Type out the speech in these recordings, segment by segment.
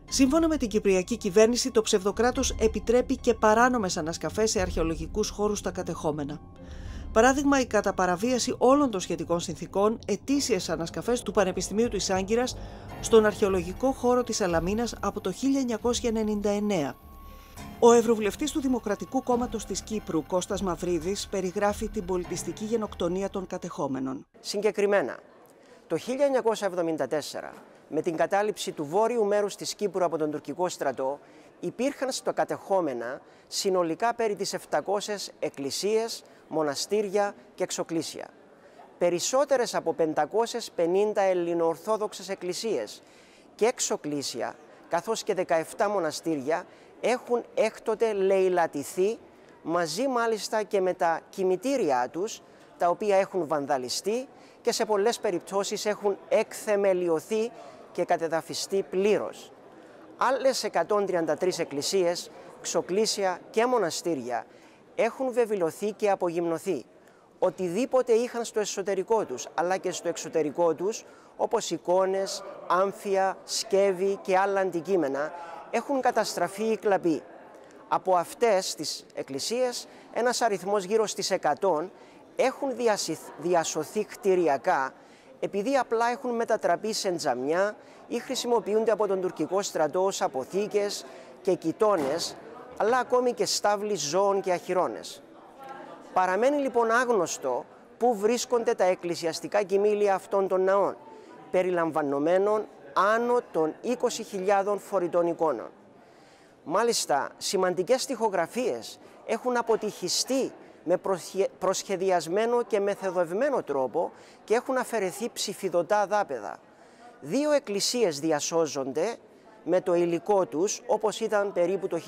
Σύμφωνα με την κυπριακή κυβέρνηση, το ψευδοκράτος επιτρέπει και παράνομες ανασκαφές σε αρχαιολογικούς χώρους στα κατεχόμενα. Παράδειγμα, η κατά παραβίαση όλων των σχετικών συνθηκών ετήσιες ανασκαφές του Πανεπιστημίου της Άγκυρας στον αρχαιολογικό χώρο της Σαλαμίνας από το 1999. Ο ευρωβουλευτής του Δημοκρατικού Κόμματος της Κύπρου, Κώστας Μαυρίδης, περιγράφει την πολιτιστική γενοκτονία των κατεχόμενων. Συγκεκριμένα, το 1974, με την κατάληψη του βόρειου μέρους της Κύπρου από τον τουρκικό στρατό, υπήρχαν στο κατεχόμενα συνολικά περί τις 700 εκκλησίες, μοναστήρια και εξοκλήσια. Περισσότερες από 550 ελληνοορθόδοξες εκκλησίες και εξοκλήσια, καθώς και 17 μοναστήρια, έχουν έκτοτε λεηλατηθεί, μαζί μάλιστα και με τα κημητήριά τους, τα οποία έχουν βανδαλιστεί και σε πολλές περιπτώσεις έχουν εκθεμελιωθεί και κατεδαφιστεί πλήρως. Άλλες 133 εκκλησίες, ξοκλήσια και μοναστήρια έχουν βεβηλωθεί και απογυμνωθεί. Οτιδήποτε είχαν στο εσωτερικό τους, αλλά και στο εξωτερικό τους, όπως εικόνες, άμφια, σκεύη και άλλα αντικείμενα, έχουν καταστραφεί ή κλαπεί. Από αυτές τις εκκλησίες, ένας αριθμός γύρω στις 100 έχουν διασωθεί κτηριακά, επειδή απλά έχουν μετατραπεί σε τζαμιά ή χρησιμοποιούνται από τον τουρκικό στρατό ως αποθήκες και κοιτώνες, αλλά ακόμη και στάβλοι ζώων και αχυρώνες. Παραμένει λοιπόν άγνωστο πού βρίσκονται τα εκκλησιαστικά κοιμήλια αυτών των ναών, περιλαμβανομένων άνω των 20.000 φορητών εικόνων. Μάλιστα, σημαντικές τοιχογραφίες έχουν αποτυχιστεί με προσχεδιασμένο και μεθοδευμένο τρόπο και έχουν αφαιρεθεί ψηφιδωτά δάπεδα. 2 εκκλησίες διασώζονται με το υλικό τους, όπως ήταν περίπου το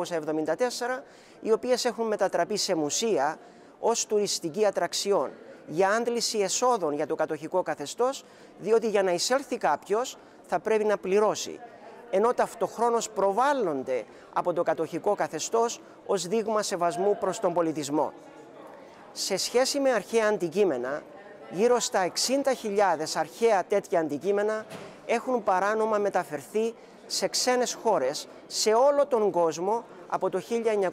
1974, οι οποίες έχουν μετατραπεί σε μουσεία ως τουριστική ατραξιόν για άντληση εσόδων για το κατοχικό καθεστώς, διότι για να εισέλθει κάποιος θα πρέπει να πληρώσει, ενώ ταυτοχρόνως προβάλλονται από το κατοχικό καθεστώς ως δείγμα σεβασμού προς τον πολιτισμό. Σε σχέση με αρχαία αντικείμενα, γύρω στα 60.000 αρχαία τέτοια αντικείμενα έχουν παράνομα μεταφερθεί σε ξένες χώρες σε όλο τον κόσμο από το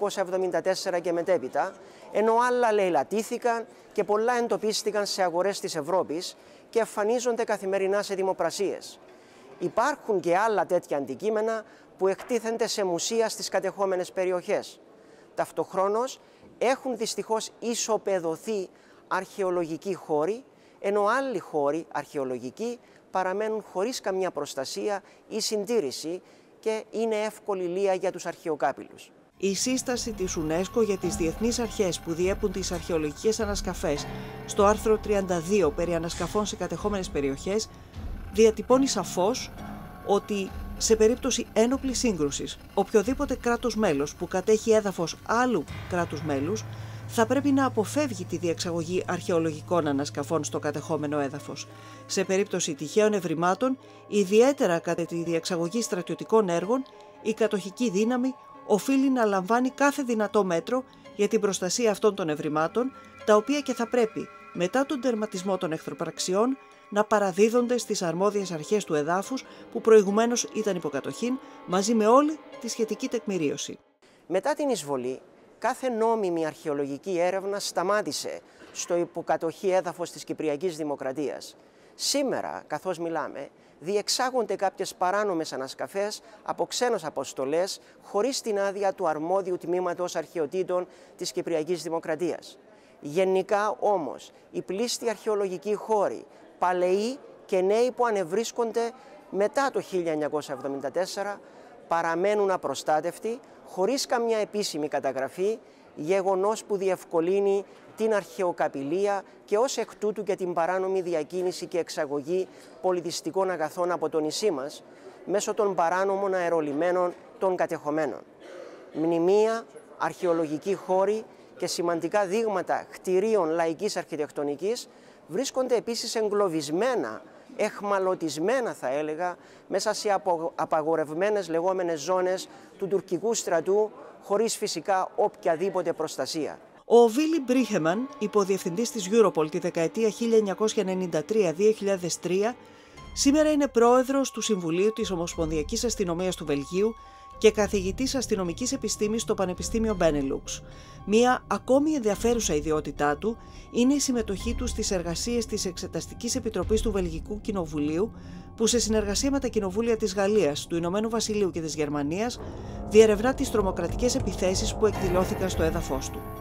1974 και μετέπειτα, ενώ άλλα λαιλατήθηκαν και πολλά εντοπίστηκαν σε αγορές της Ευρώπης και εμφανίζονται καθημερινά σε δημοπρασίες. Υπάρχουν και άλλα τέτοια αντικείμενα που εκτίθενται σε μουσεία στις κατεχόμενες περιοχές. Ταυτοχρόνως έχουν δυστυχώς ισοπεδωθεί αρχαιολογικοί χώροι, ενώ άλλοι χώροι αρχαιολογικοί παραμένουν χωρίς καμία προστασία ή συντήρηση και είναι εύκολη λία για τους αρχαιοκάπηλους. Η σύσταση της UNESCO για τις διεθνείς αρχές που διέπουν τις αρχαιολογικές ανασκαφές στο άρθρο 32 περί ανασκαφών σε κατεχόμενες περιοχές διατυπώνει σαφώς ότι σε περίπτωση ένοπλης σύγκρουσης οποιοδήποτε κράτος μέλος που κατέχει έδαφος άλλου κράτους μέλους θα πρέπει να αποφεύγει τη διεξαγωγή αρχαιολογικών ανασκαφών στο κατεχόμενο έδαφος. Σε περίπτωση τυχαίων ευρημάτων, ιδιαίτερα κατά τη διεξαγωγή στρατιωτικών έργων, η κατοχική δύναμη οφείλει να λαμβάνει κάθε δυνατό μέτρο για την προστασία αυτών των ευρημάτων, τα οποία και θα πρέπει, μετά τον τερματισμό των εχθροπραξιών, να παραδίδονται στις αρμόδιες αρχές του εδάφους που προηγουμένως ήταν υποκατοχήν, μαζί με όλη τη σχετική τεκμηρίωση. Μετά την εισβολή, κάθε νόμιμη αρχαιολογική έρευνα σταμάτησε στο υποκατοχή έδαφος της Κυπριακής Δημοκρατίας. Σήμερα, καθώς μιλάμε, διεξάγονται κάποιες παράνομες ανασκαφές από ξένες αποστολές χωρίς την άδεια του αρμόδιου τμήματος αρχαιοτήτων της Κυπριακής Δημοκρατίας. Γενικά όμως, οι πλήστοι αρχαιολογικοί χώροι, παλαιοί και νέοι που ανεβρίσκονται μετά το 1974, παραμένουν απροστάτευτοι, χωρίς καμιά επίσημη καταγραφή, γεγονός που διευκολύνει την αρχαιοκαπηλεία και ως εκ τούτου και την παράνομη διακίνηση και εξαγωγή πολιτιστικών αγαθών από το νησί μας, μέσω των παράνομων αερολιμένων των κατεχομένων. Μνημεία, αρχαιολογικοί χώροι και σημαντικά δείγματα κτηρίων λαϊκής αρχιτεκτονικής βρίσκονται επίσης εγκλωβισμένα, εχμαλωτισμένα θα έλεγα, μέσα σε απαγορευμένες λεγόμενες ζώνες του τουρκικού στρατού, χωρίς φυσικά οποιαδήποτε προστασία. Ο Βίλι Μπρίχεμαν, υποδιευθυντής της Europol τη δεκαετία 1993-2003, Σήμερα είναι πρόεδρος του Συμβουλίου της Ομοσπονδιακής Αστυνομίας του Βελγίου και καθηγητής αστυνομικής επιστήμης στο Πανεπιστήμιο Μπένελουξ. Μία ακόμη ενδιαφέρουσα ιδιότητά του είναι η συμμετοχή του στις εργασίες της Εξεταστικής Επιτροπής του Βελγικού Κοινοβουλίου, που σε συνεργασία με τα κοινοβούλια της Γαλλίας, του Ηνωμένου Βασιλείου και της Γερμανίας διερευνά τις τρομοκρατικές επιθέσεις που εκδηλώθηκαν στο έδαφος του.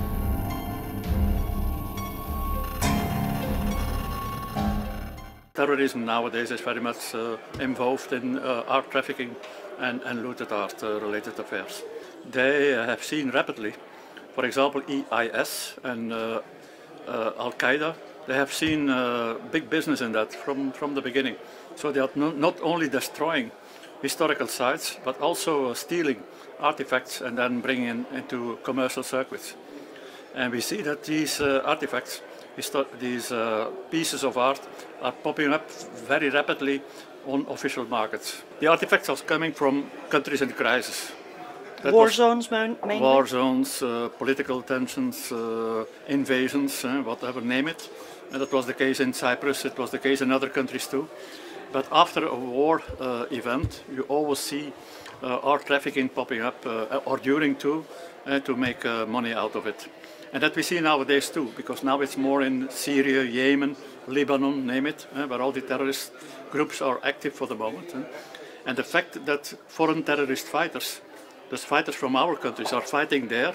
Terrorism nowadays is very much involved in art trafficking and looted art related affairs. They have seen rapidly, for example, EIS and Al-Qaeda, they have seen big business in that from the beginning. So they are not only destroying historical sites, but also stealing artifacts and then bringing into commercial circuits. And we see that these artifacts, these pieces of art are popping up very rapidly on official markets. The artifacts are coming from countries in crisis. War zones mainly? War zones, political tensions, invasions, whatever, name it. And that was the case in Cyprus, it was the case in other countries too. But after a war event, you always see art trafficking popping up, or during too, to make money out of it. And that we see nowadays too, because now it's more in Syria, Yemen, Lebanon, name it, where all the terrorist groups are active for the moment. And the fact that foreign terrorist fighters, those fighters from our countries, are fighting there,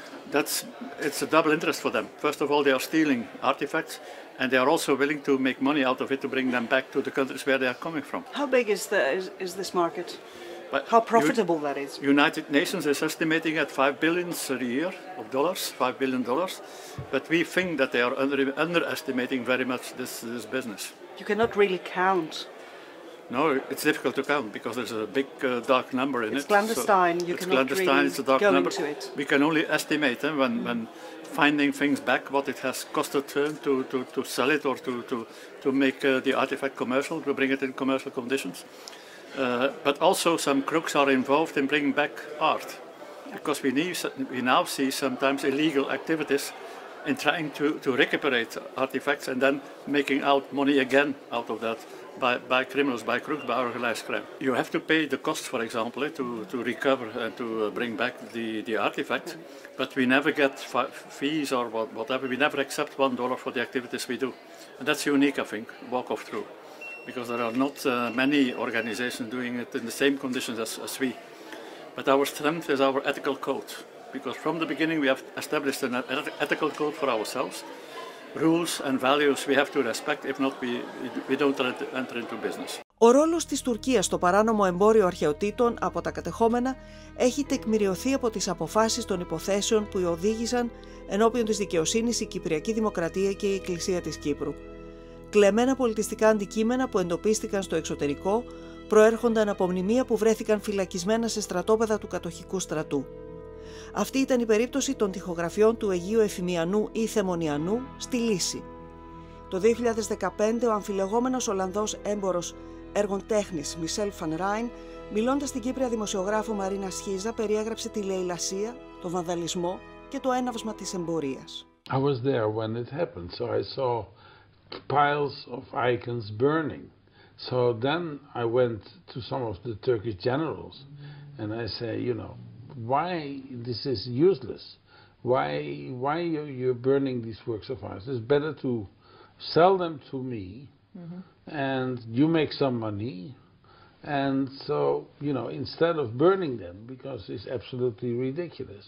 it's a double interest for them. First of all, they are stealing artifacts, and they are also willing to make money out of it to bring them back to the countries where they are coming from. How big is this market? But how profitable that is? United Nations is estimating at $5 billion a year of dollars, $5 billion, but we think that they are underestimating very much this business. You cannot really count. No, it's difficult to count because there's a big dark number in it. It's clandestine. So it's clandestine. It's a dark number. We can only estimate when finding things back what it has costed to sell it or to make the artifact commercial, to bring it in commercial conditions. But also some crooks are involved in bringing back art, because we now see sometimes illegal activities in trying to recuperate artifacts and then making out money again out of that by criminals, by crooks, by organized crime. You have to pay the cost, for example, to recover and to bring back the artifact, but we never get fees or whatever. We never accept $1 for the activities we do. And that's unique, I think, walk of through. Because there are not many organizations doing it in the same conditions as we. But our strength is our ethical code, because from the beginning we have established an ethical code for ourselves, rules and values we have to respect, if not we don't enter into business. Ο ρόλος της Τουρκίας στο παράνομο εμπόριο αρχαιοτήτων από τα κατεχόμενα έχει τεκμηριωθεί από τις αποφάσεις των υποθέσεων που οδήγησαν ενώπιον της δικαιοσύνης η Κυπριακή Δημοκρατία και η Εκκλησία της Κύπρου. Κλεμμένα πολιτιστικά αντικείμενα που εντοπίστηκαν στο εξωτερικό προέρχονταν από μνημεία που βρέθηκαν φυλακισμένα σε στρατόπεδα του κατοχικού στρατού. Αυτή ήταν η περίπτωση των τοιχογραφιών του Αιγείου Εφημιανού ή Θεμονιανού στη Λύση. Το 2015 ο αμφιλεγόμενος Ολλανδός έμπορος έργων τέχνης Μισελ Φαν Ράιν, μιλώντας στην Κύπρια δημοσιογράφο Μαρίνα Σχίζα, περιέγραψε τη λαιλασία, τον βανδαλισμό και το έναυσμα της εμπορίας. I was there when it happened, so I saw piles of icons burning. So then I went to some of the Turkish generals and I say, you know, why this is useless? Why you're burning these works of art? It's better to sell them to me and you make some money. And so, you know, instead of burning them, because it's absolutely ridiculous.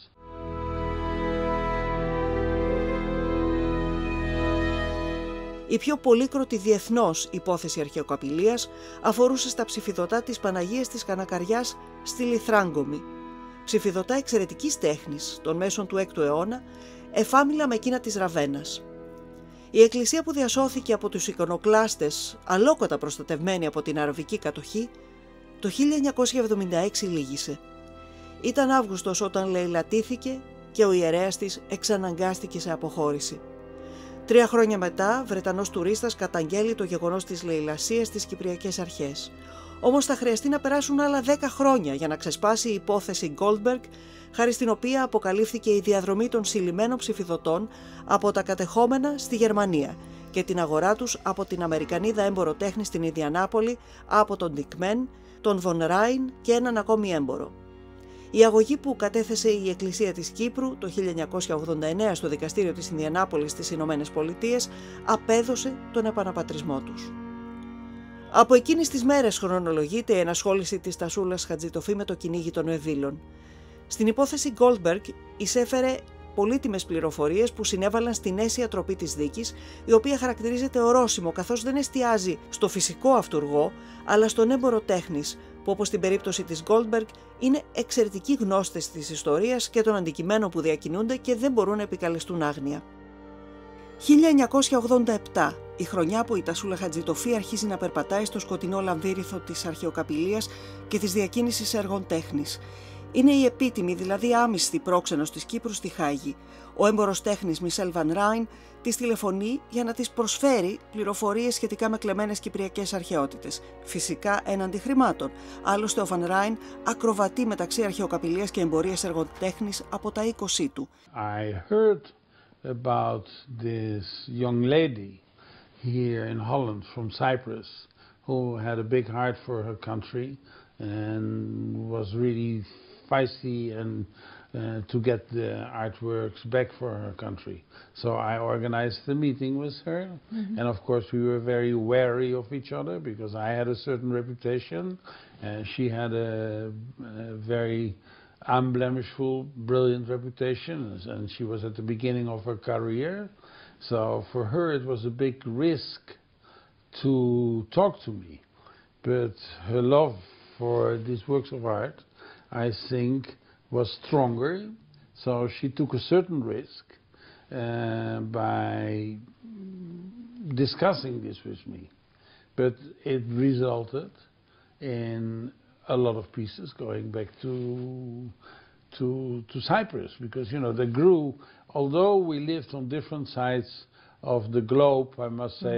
Η πιο πολύκροτη διεθνώς υπόθεση αρχαιοκαπηλείας αφορούσε στα ψηφιδωτά της Παναγίας της Κανακαριάς στη Λιθράγκομη. Ψηφιδωτά εξαιρετικής τέχνης των μέσων του 6ου αιώνα, εφάμιλα με εκείνα της Ραβένας. Η εκκλησία που διασώθηκε από τους εικονοκλάστες, αλόκοτα προστατευμένη από την αραβική κατοχή, το 1976 λύγησε. Ήταν Αύγουστος όταν λαιλατήθηκε και ο ιερέας της εξαναγκάστηκε σε αποχώρηση. 3 χρόνια μετά, Βρετανός τουρίστας καταγγέλει το γεγονός της λαιλασίας στις Κυπριακές Αρχές. Όμως θα χρειαστεί να περάσουν άλλα 10 χρόνια για να ξεσπάσει η υπόθεση Goldberg, χάρη στην οποία αποκαλύφθηκε η διαδρομή των συλλημμένων ψηφιδωτών από τα κατεχόμενα στη Γερμανία και την αγορά τους από την Αμερικανίδα έμπορο τέχνης στην Ινδιανάπολη, από τον Ντικμέν, τον Βον Ράιν και έναν ακόμη έμπορο. Η αγωγή που κατέθεσε η Εκκλησία της Κύπρου το 1989 στο Δικαστήριο της Ινδιανάπολης στις Ηνωμένες Πολιτείες απέδωσε τον επαναπατρισμό τους. Από εκείνες τις μέρες χρονολογείται η ενασχόληση της Τασούλας Χατζητοφή με το κυνήγι των Εδήλων. Στην υπόθεση Goldberg εισέφερε πολύτιμες πληροφορίες που συνέβαλαν στην αίσια τροπή της δίκης, η οποία χαρακτηρίζεται ορόσημο καθώς δεν εστιάζει στο φυσικό αυτούργο, αλλά στον έμπορο τέχνης, που όπως στην περίπτωση της Goldberg είναι εξαιρετικοί γνώστες της ιστορίας και των αντικειμένων που διακινούνται και δεν μπορούν να επικαλεστούν άγνοια. 1987, η χρονιά που η Τασούλα Χατζητοφή αρχίζει να περπατάει στο σκοτεινό λαμβύριθο της αρχαιοκαπηλείας και της διακίνησης έργων τέχνης. Είναι η επίτιμη, δηλαδή άμυστη πρόξενος της Κύπρου στη Χάγη. Ο έμπορος τέχνης Μισελ Βαν Ράιν της τηλεφωνεί για να της προσφέρει πληροφορίες σχετικά με κλεμμένες κυπριακές αρχαιότητες. Φυσικά έναντι χρημάτων. Άλλωστε ο Βαν Ράιν ακροβατεί μεταξύ αρχαιοκαπηλείας και εμπορίας έργων τέχνης από τα 20 του. I heard about this young lady here in Holland from Cyprus who had a big heart for her country and was really feisty and to get the artworks back for her country. So I organized the meeting with her, and of course we were very wary of each other because I had a certain reputation and she had a very unblemishful, brilliant reputation, and she was at the beginning of her career. So for her it was a big risk to talk to me, but her love for these works of art, I think, was stronger, so she took a certain risk by discussing this with me. But it resulted in a lot of pieces going back to Cyprus, because, you know, they grew, although we lived on different sides of the globe, I must say,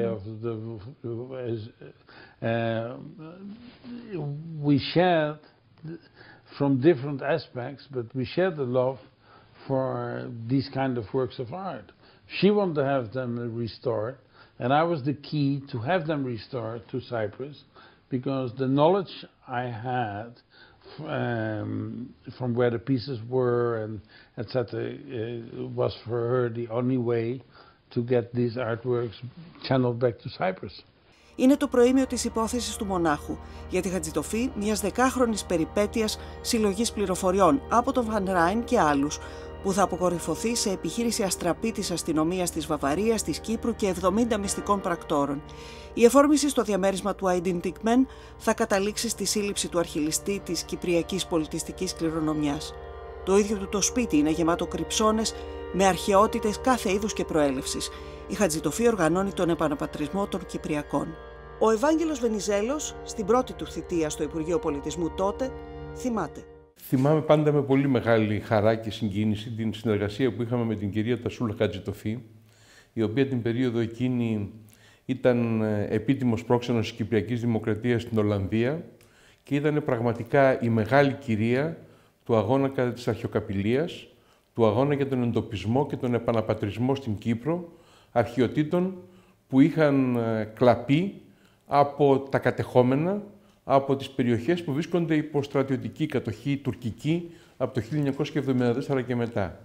we shared from different aspects, but we shared the love for these kind of works of art. She wanted to have them restored, and I was the key to have them restored to Cyprus, because the knowledge I had from where the pieces were and etc. Was for her the only way to get these artworks channeled back to Cyprus. Είναι το προήμιο της υπόθεσης του μονάχου για τη Χατζητοφή, μιας 10χρονης περιπέτειας συλλογής πληροφοριών από τον Βαν Ράιν και άλλους, που θα αποκορυφωθεί σε επιχείρηση αστραπή της αστυνομίας της Βαβαρίας, της Κύπρου και 70 μυστικών πρακτόρων. Η εφόρμηση στο διαμέρισμα του Άιντιν Ντικμέν θα καταλήξει στη σύλληψη του αρχιλιστή της κυπριακής πολιτιστικής κληρονομιάς. Το ίδιο του το σπίτι είναι γεμάτο κρυψώνες με αρχαιότητες κάθε είδους και προέλευσης. Η Χατζητοφή οργανώνει τον επαναπατρισμό των Κυπριακών. Ο Ευάγγελος Βενιζέλος, στην πρώτη του θητεία στο Υπουργείο Πολιτισμού τότε, θυμάται. Θυμάμαι πάντα με πολύ μεγάλη χαρά και συγκίνηση την συνεργασία που είχαμε με την κυρία Τασούλα Χατζητοφή, η οποία την περίοδο εκείνη ήταν επίτιμος πρόξενος της Κυπριακής Δημοκρατίας στην Ολλανδία και ήταν πραγματικά η μεγάλη κυρία του αγώνα κατά της αρχαιοκαπηλείας, του αγώνα για τον εντοπισμό και τον επαναπατρισμό στην Κύπρο αρχαιοτήτων που είχαν κλαπεί από τα κατεχόμενα, από τις περιοχές που βρίσκονται υπό στρατιωτική κατοχή τουρκική από το 1974 και μετά.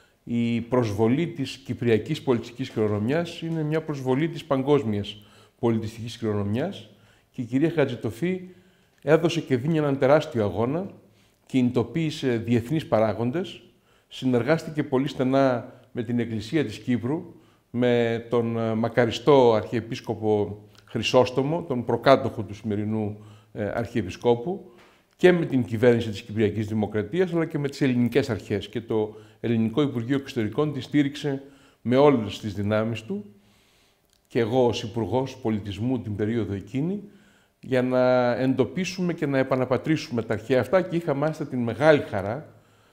Η προσβολή της κυπριακής πολιτιστικής κληρονομιάς είναι μια προσβολή της παγκόσμιας πολιτιστικής κληρονομιάς και η κυρία Χατζητοφή έδωσε και δίνει έναν τεράστιο αγώνα, κινητοποίησε διεθνείς παράγοντες, συνεργάστηκε πολύ στενά με την Εκκλησία της Κύπρου, με τον μακαριστό Αρχιεπίσκοπο Χρυσόστομο, τον προκάτοχο του σημερινού Αρχιεπισκόπου, και με την κυβέρνηση της Κυπριακής Δημοκρατίας, αλλά και με τις ελληνικές αρχές. Και το Ελληνικό Υπουργείο Εξωτερικών τη στήριξε με όλες τις δυνάμεις του, και εγώ ως Υπουργός Πολιτισμού την περίοδο εκείνη, για να εντοπίσουμε και να επαναπατρίσουμε τα αρχαία αυτά, και είχα μάλιστα την μεγάλη χαρά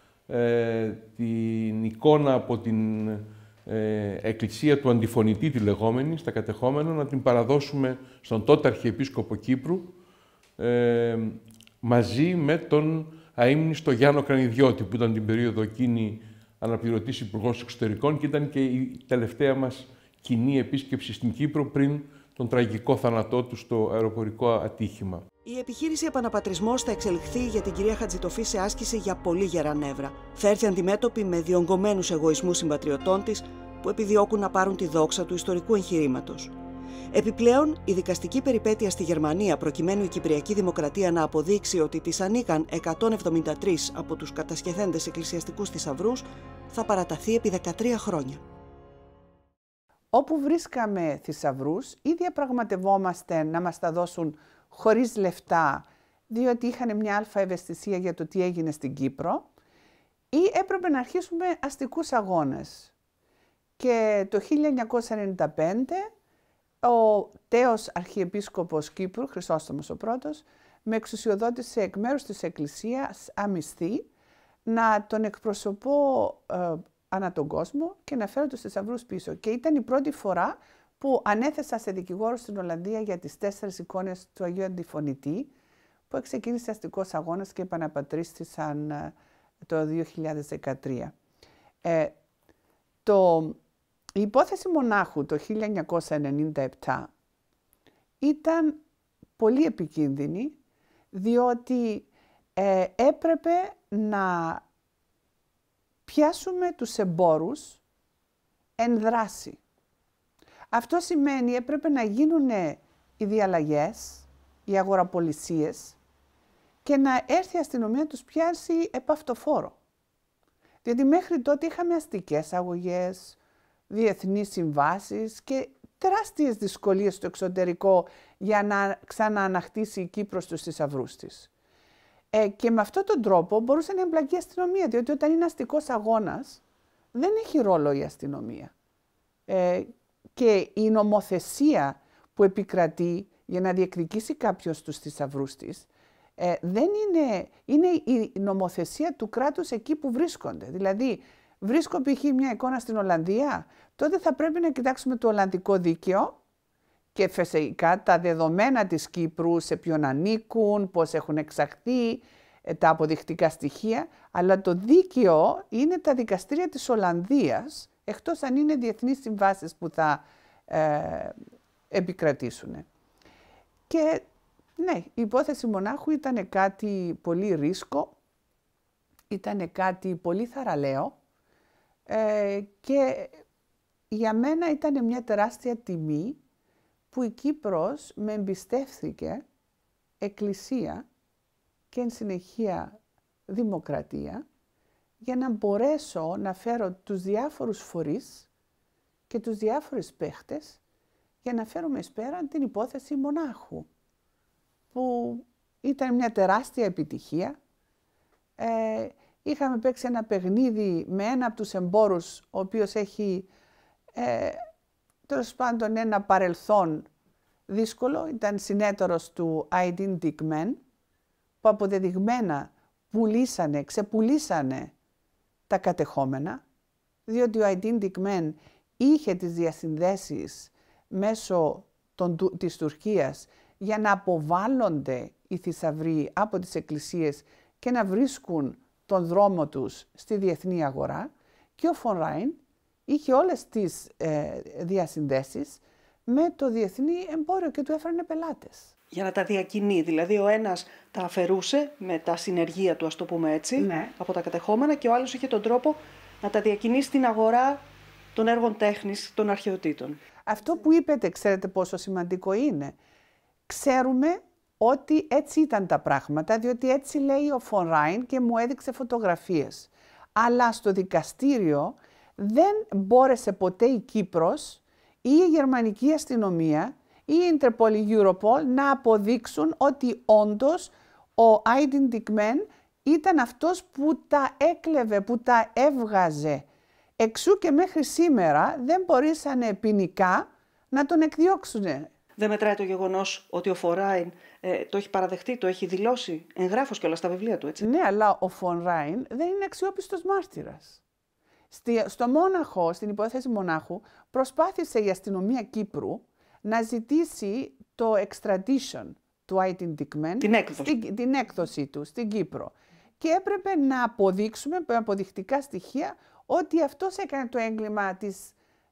την εικόνα από την εκκλησία του Αντιφωνητή, τη λεγόμενη, στα κατεχόμενα, να την παραδώσουμε στον τότε Αρχιεπίσκοπο Κύπρου, μαζί με τον αείμνηστο Γιάννο Κρανιδιώτη, που ήταν την περίοδο εκείνη αναπληρωτής Υπουργός Εξωτερικών και ήταν και η τελευταία μας κοινή επίσκεψη στην Κύπρο πριν τον τραγικό θάνατό του στο αεροπορικό ατύχημα. Η επιχείρηση επαναπατρισμός θα εξελιχθεί για την κυρία Χατζητοφή σε άσκηση για πολύ γερά νεύρα. Θα έρθει αντιμέτωπη με διονγκωμένους εγωισμούς συμπατριωτών της που επιδιώκουν να πάρουν τη δόξα του ιστορικού εγχειρήματος. Επιπλέον, η δικαστική περιπέτεια στη Γερμανία προκειμένου η Κυπριακή Δημοκρατία να αποδείξει ότι της ανήκαν 173 από τους κατασχεθέντες εκκλησιαστικούς θησαυρούς θα παραταθεί επί 13 χρόνια. Όπου βρίσκαμε θησαυρούς ή διαπραγματευόμαστε να μας τα δώσουν χωρίς λεφτά, διότι είχαν μια αλφα ευαισθησία για το τι έγινε στην Κύπρο, ή έπρεπε να αρχίσουμε αστικούς αγώνες. Και το 1995 ο τέος Αρχιεπίσκοπος Κύπρου, Χρυσόστομος ο πρώτος, με εξουσιοδότησε εκ μέρους της Εκκλησίας αμυστή να τον εκπροσωπώ ανά τον κόσμο και να φέρω τους θησαυρούς πίσω. Και ήταν η πρώτη φορά που ανέθεσα σε δικηγόρο στην Ολλανδία για τις 4 εικόνες του Αγίου Αντιφωνητή, που ξεκίνησε αστικός αγώνας και επαναπατρίστησαν το 2013. Η υπόθεση Μονάχου το 1997 ήταν πολύ επικίνδυνη, διότι έπρεπε να πιάσουμε τους εμπόρους εν δράση. Αυτό σημαίνει έπρεπε να γίνουν οι διαλλαγές, οι αγοραπολισίες και να έρθει η αστυνομία τους πιάσει επαυτοφόρο. Διότι μέχρι τότε είχαμε αστικές αγωγές, διεθνείς συμβάσεις και τεράστιες δυσκολίες στο εξωτερικό για να ξανααναχτίσει η Κύπρος τους θησαυρούς της. Και με αυτόν τον τρόπο μπορούσε να εμπλακεί η αστυνομία, διότι όταν είναι αστικός αγώνας δεν έχει ρόλο η αστυνομία. Και η νομοθεσία που επικρατεί για να διεκδικήσει κάποιος τους θησαυρούς της δεν είναι η νομοθεσία του κράτους εκεί που βρίσκονται. Δηλαδή, βρίσκω π.χ. μια εικόνα στην Ολλανδία, τότε θα πρέπει να κοιτάξουμε το Ολλανδικό δίκαιο και φυσικά τα δεδομένα της Κύπρου, σε ποιον ανήκουν, πώς έχουν εξαχθεί, τα αποδεικτικά στοιχεία, αλλά το δίκαιο είναι τα δικαστήρια της Ολλανδίας, εκτός αν είναι διεθνείς συμβάσεις που θα επικρατήσουν. Και ναι, η υπόθεση Μονάχου ήταν κάτι πολύ ρίσκο, ήταν κάτι πολύ θαραλέο και για μένα ήταν μια τεράστια τιμή που η Κύπρος με εμπιστεύθηκε εκκλησία και εν συνεχεία δημοκρατία για να μπορέσω να φέρω τους διάφορους φορείς και τους διάφορους παίχτες για να φέρουμε εις πέραν την υπόθεση Μονάχου, που ήταν μια τεράστια επιτυχία. Είχαμε παίξει ένα παιχνίδι με ένα από τους εμπόρους, ο οποίος έχει τέλος πάντων ένα παρελθόν δύσκολο. Ήταν συνέταιρος του Aydin Dikmen, που αποδεδειγμένα ξεπουλήσανε τα κατεχόμενα, διότι ο Aydin Dikmen είχε τις διασυνδέσεις μέσω της Τουρκίας για να αποβάλλονται οι θησαυροί από τις εκκλησίες και να βρίσκουν τον δρόμο τους στη διεθνή αγορά, και ο Φον Ράιν είχε όλες τις διασυνδέσεις με το διεθνή εμπόριο και του έφερνε πελάτες. Για να τα διακινεί, δηλαδή ο ένας τα αφαιρούσε με τα συνεργεία του, ας το πούμε έτσι, ναι, από τα κατεχόμενα, και ο άλλος είχε τον τρόπο να τα διακινεί στην αγορά των έργων τέχνης, των αρχαιοτήτων. Αυτό που είπετε, ξέρετε πόσο σημαντικό είναι. Ξέρουμε ότι έτσι ήταν τα πράγματα, διότι έτσι λέει ο Φον Ράιν και μου έδειξε φωτογραφίες. Αλλά στο δικαστήριο δεν μπόρεσε ποτέ η Κύπρος ή η γερμανική αστυνομία ή η Interpol, η Europol να αποδείξουν ότι όντως ο Aydin Dikmen ήταν αυτός που τα έκλεβε, που τα έβγαζε. Εξού και μέχρι σήμερα δεν μπορούσαν ποινικά να τον εκδιώξουν. Δεν μετράει το γεγονός ότι ο Φον Ράιν το έχει παραδεχτεί, το έχει δηλώσει εγγράφος και όλα στα βιβλία του, έτσι. Ναι, αλλά ο Φον Ράιν δεν είναι αξιόπιστος μάρτυρας. Στο Μόναχο, στην υπόθεση Μονάχου, προσπάθησε η αστυνομία Κύπρου να ζητήσει το extradition του Aydin Dikmen, την έκδοση του στην Κύπρο. Και έπρεπε να αποδείξουμε με αποδεικτικά στοιχεία ότι αυτός έκανε το έγκλημα της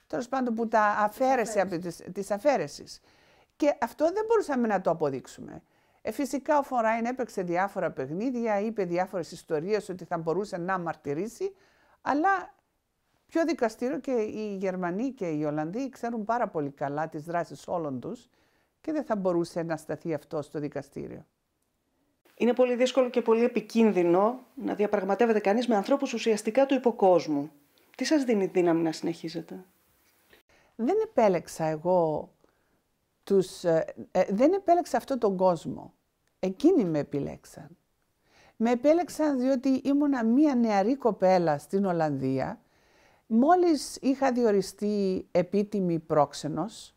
τέλος πάντων που τα αφαίρεσε από τις αφαίρεσεις. Και αυτό δεν μπορούσαμε να το αποδείξουμε. Φυσικά ο Φοράιν έπαιξε διάφορα παιχνίδια, είπε διάφορες ιστορίες ότι θα μπορούσε να μαρτυρήσει, αλλά ποιο δικαστήριο, και οι Γερμανοί και οι Ολλανδοί ξέρουν πάρα πολύ καλά τις δράσεις όλων τους και δεν θα μπορούσε να σταθεί αυτό στο δικαστήριο. Είναι πολύ δύσκολο και πολύ επικίνδυνο να διαπραγματεύεται κανείς με ανθρώπους ουσιαστικά του υποκόσμου. Τι σας δίνει δύναμη να συνεχίζετε? Δεν επέλεξα εγώ δεν επέλεξα αυτόν τον κόσμο. Εκείνοι με επιλέξαν. Με επέλεξαν διότι ήμουνα μία νεαρή κοπέλα στην Ολλανδία. Μόλις είχα διοριστεί επίτιμη πρόξενος,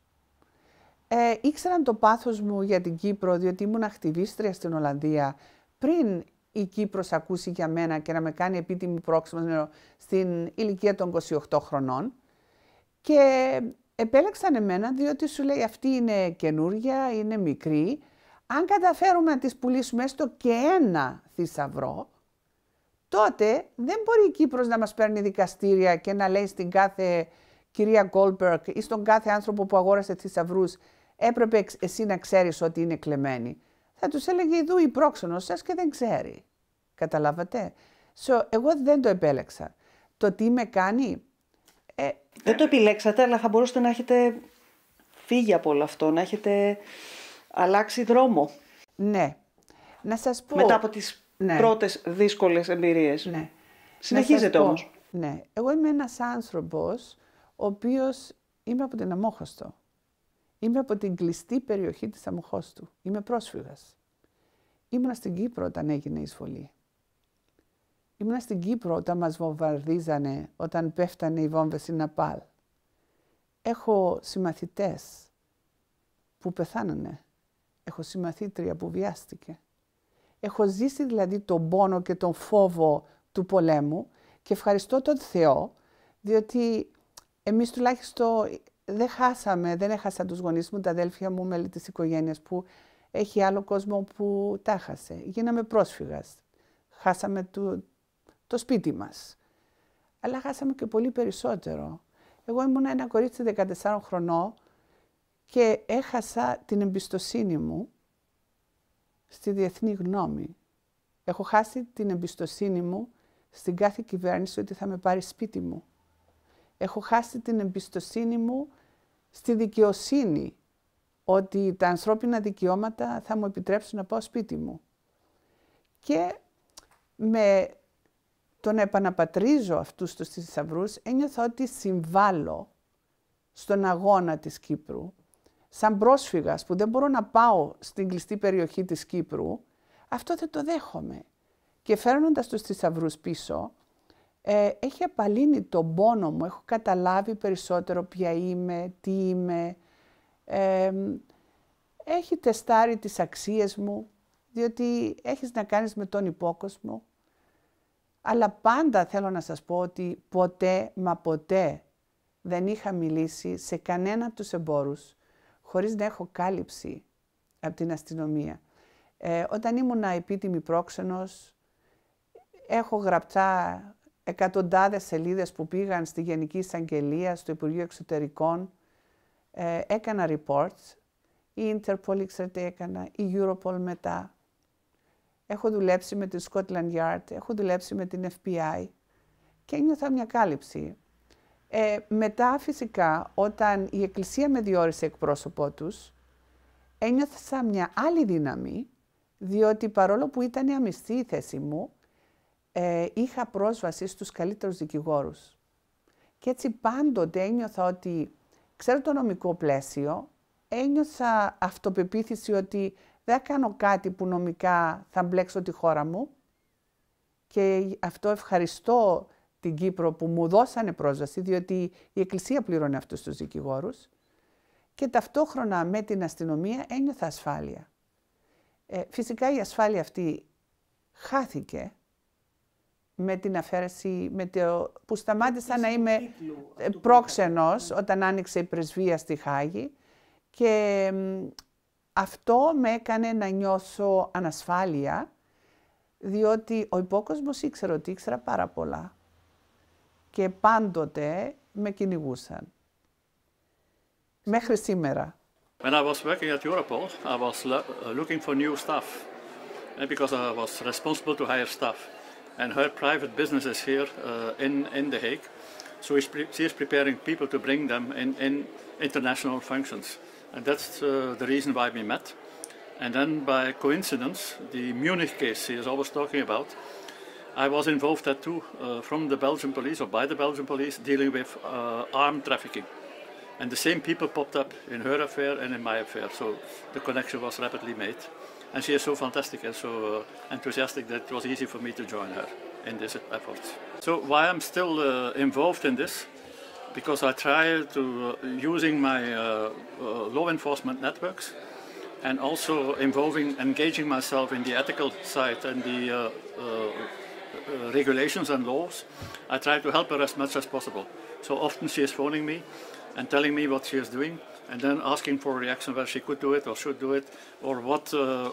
ήξεραν το πάθος μου για την Κύπρο, διότι ήμουν ακτιβίστρια στην Ολλανδία πριν η Κύπρος ακούσει για μένα και να με κάνει επίτιμη πρόξενος στην ηλικία των 28 χρονών. Και επέλεξαν εμένα διότι σου λέει αυτή είναι καινούρια, είναι μικρή. Αν καταφέρουμε να τις πουλήσουμε έστω και ένα θησαυρό, τότε δεν μπορεί η Κύπρος να μας παίρνει δικαστήρια και να λέει στην κάθε κυρία Γκόλμπεργκ ή στον κάθε άνθρωπο που αγόρασε θησαυρούς έπρεπε εσύ να ξέρεις ότι είναι κλεμμένοι. Θα τους έλεγε ειδού η πρόξενος σας και δεν ξέρει. Καταλάβατε. Εγώ δεν το επέλεξα. Το τι με κάνει... Δεν το επιλέξατε, αλλά θα μπορούσατε να έχετε φύγει από όλο αυτό, να έχετε αλλάξει δρόμο. Ναι. Να σας πω... Μετά από τις πρώτες δύσκολες εμπειρίες. Ναι. Συνεχίζετε όμως. Ναι. Εγώ είμαι ένας άνθρωπος ο οποίος είμαι από την Αμμόχωστο. Είμαι από την κλειστή περιοχή της Αμμοχώστου. Είμαι πρόσφυγας. Ήμουνα στην Κύπρο όταν έγινε η εισβολή. Ήμουνα στην Κύπρο όταν μας βομβαρδίζανε, όταν πέφτανε οι βόμβες στην Ναπάλ. Έχω συμμαθητές που πεθάνανε. Έχω συμμαθήτρια που βιάστηκε. Έχω ζήσει δηλαδή τον πόνο και τον φόβο του πολέμου και ευχαριστώ τον Θεό, διότι εμείς τουλάχιστον δεν έχασα τους γονείς μου, τα αδέλφια μου, μέλη της οικογένειας που έχει άλλο κόσμο που τα χάσε. Γίναμε πρόσφυγας. Χάσαμε το σπίτι μας. Αλλά χάσαμε και πολύ περισσότερο. Εγώ ήμουν ένα κορίτσι 14 χρονών και έχασα την εμπιστοσύνη μου στη διεθνή γνώμη. Έχω χάσει την εμπιστοσύνη μου στην κάθε κυβέρνηση ότι θα με πάρει σπίτι μου. Έχω χάσει την εμπιστοσύνη μου στη δικαιοσύνη, ότι τα ανθρώπινα δικαιώματα θα μου επιτρέψουν να πάω σπίτι μου. Και με το να επαναπατρίζω αυτούς τους θησαυρούς, ένιωθα ότι συμβάλλω στον αγώνα της Κύπρου. Σαν πρόσφυγας που δεν μπορώ να πάω στην κλειστή περιοχή της Κύπρου, αυτό δεν το δέχομαι. Και φέρνοντας τους θησαυρούς πίσω, έχει απαλύνει τον πόνο μου, έχω καταλάβει περισσότερο ποια είμαι, τι είμαι. Έχει τεστάρει τις αξίες μου, διότι έχεις να κάνεις με τον υπόκοσμο. Αλλά πάντα θέλω να σας πω ότι ποτέ, μα ποτέ δεν είχα μιλήσει σε κανένα από τους εμπόρους χωρίς να έχω κάλυψη από την αστυνομία. Όταν ήμουν επίτιμη πρόξενος, έχω γραπτά εκατοντάδες σελίδες που πήγαν στη Γενική Εισαγγελία, στο Υπουργείο Εξωτερικών. Έκανα reports, η Interpol ξέρετε έκανα, η Europol μετά. Έχω δουλέψει με την Scotland Yard, έχω δουλέψει με την FBI και ένιωθα μια κάλυψη. Μετά φυσικά όταν η Εκκλησία με διόρισε εκπρόσωπό τους, ένιωθα μια άλλη δύναμη, διότι παρόλο που ήταν αμυστή η θέση μου, είχα πρόσβαση στους καλύτερους δικηγόρους. Και έτσι πάντοτε ένιωθα ότι ξέρω το νομικό πλαίσιο, ένιωθα αυτοπεποίθηση ότι δεν κάνω κάτι που νομικά θα μπλέξω τη χώρα μου και αυτό ευχαριστώ την Κύπρο που μου δώσανε πρόσβαση, διότι η Εκκλησία πλήρωνε αυτούς τους δικηγόρους και ταυτόχρονα με την αστυνομία ένιωθα ασφάλεια. Φυσικά η ασφάλεια αυτή χάθηκε με την αφαίρεση, που σταμάτησα να είμαι πρόξενος όταν άνοιξε η πρεσβεία στη Χάγη και αυτό με έκανε να νιώσω ανασφάλεια, διότι ο υπόκοσμος ήξερε ότι ήξερα πάρα πολλά και πάντοτε με κυνηγούσαν. μέχρι σήμερα? When I was working at Europol, I was looking for new staff because I was responsible to hire staff. And her private business is here in The Hague. So she is preparing people to bring them in international functions. And that's the reason why we met. And then by coincidence, the Munich case she is always talking about, I was involved at too from the Belgian police or by the Belgian police dealing with armed trafficking. And the same people popped up in her affair and in my affair. So the connection was rapidly made. And she is so fantastic and so enthusiastic that it was easy for me to join her in this effort. So why I'm still involved in this? Because I try to, using my law enforcement networks and also engaging myself in the ethical side and the regulations and laws, I try to help her as much as possible. So often she is phoning me and telling me what she is doing, and then asking for a reaction whether she could do it or should do it, or what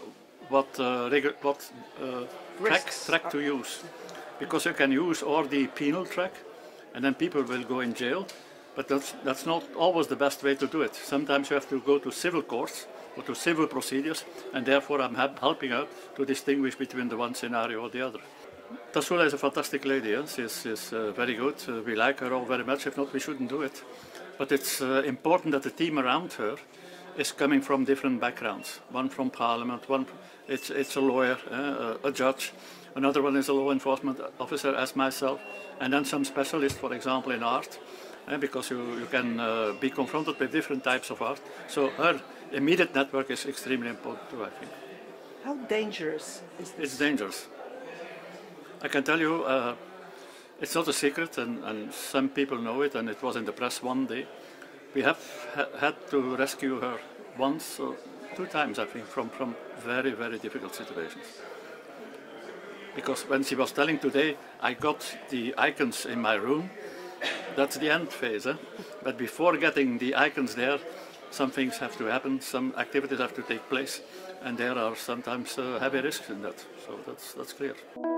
track to use. Because you can use or the penal track, and then people will go in jail, but that's not always the best way to do it. Sometimes you have to go to civil courts or to civil procedures, and therefore I'm helping out to distinguish between the one scenario or the other. Tasula is a fantastic lady. She's very good. We like her all very much. If not, we shouldn't do it. But it's important that the team around her is coming from different backgrounds. One from Parliament, one it's a lawyer, a judge. Another one is a law enforcement officer, as myself, and then some specialists, for example, in art, because you can be confronted with different types of art. So her immediate network is extremely important too, I think. How dangerous is this? It's dangerous. I can tell you, it's not a secret, and some people know it, and it was in the press one day. We have had to rescue her once or two times, I think, from very, very difficult situations. Because when she was telling today, I got the icons in my room, that's the end phase. But before getting the icons there, some things have to happen, some activities have to take place, and there are sometimes heavy risks in that. So that's clear.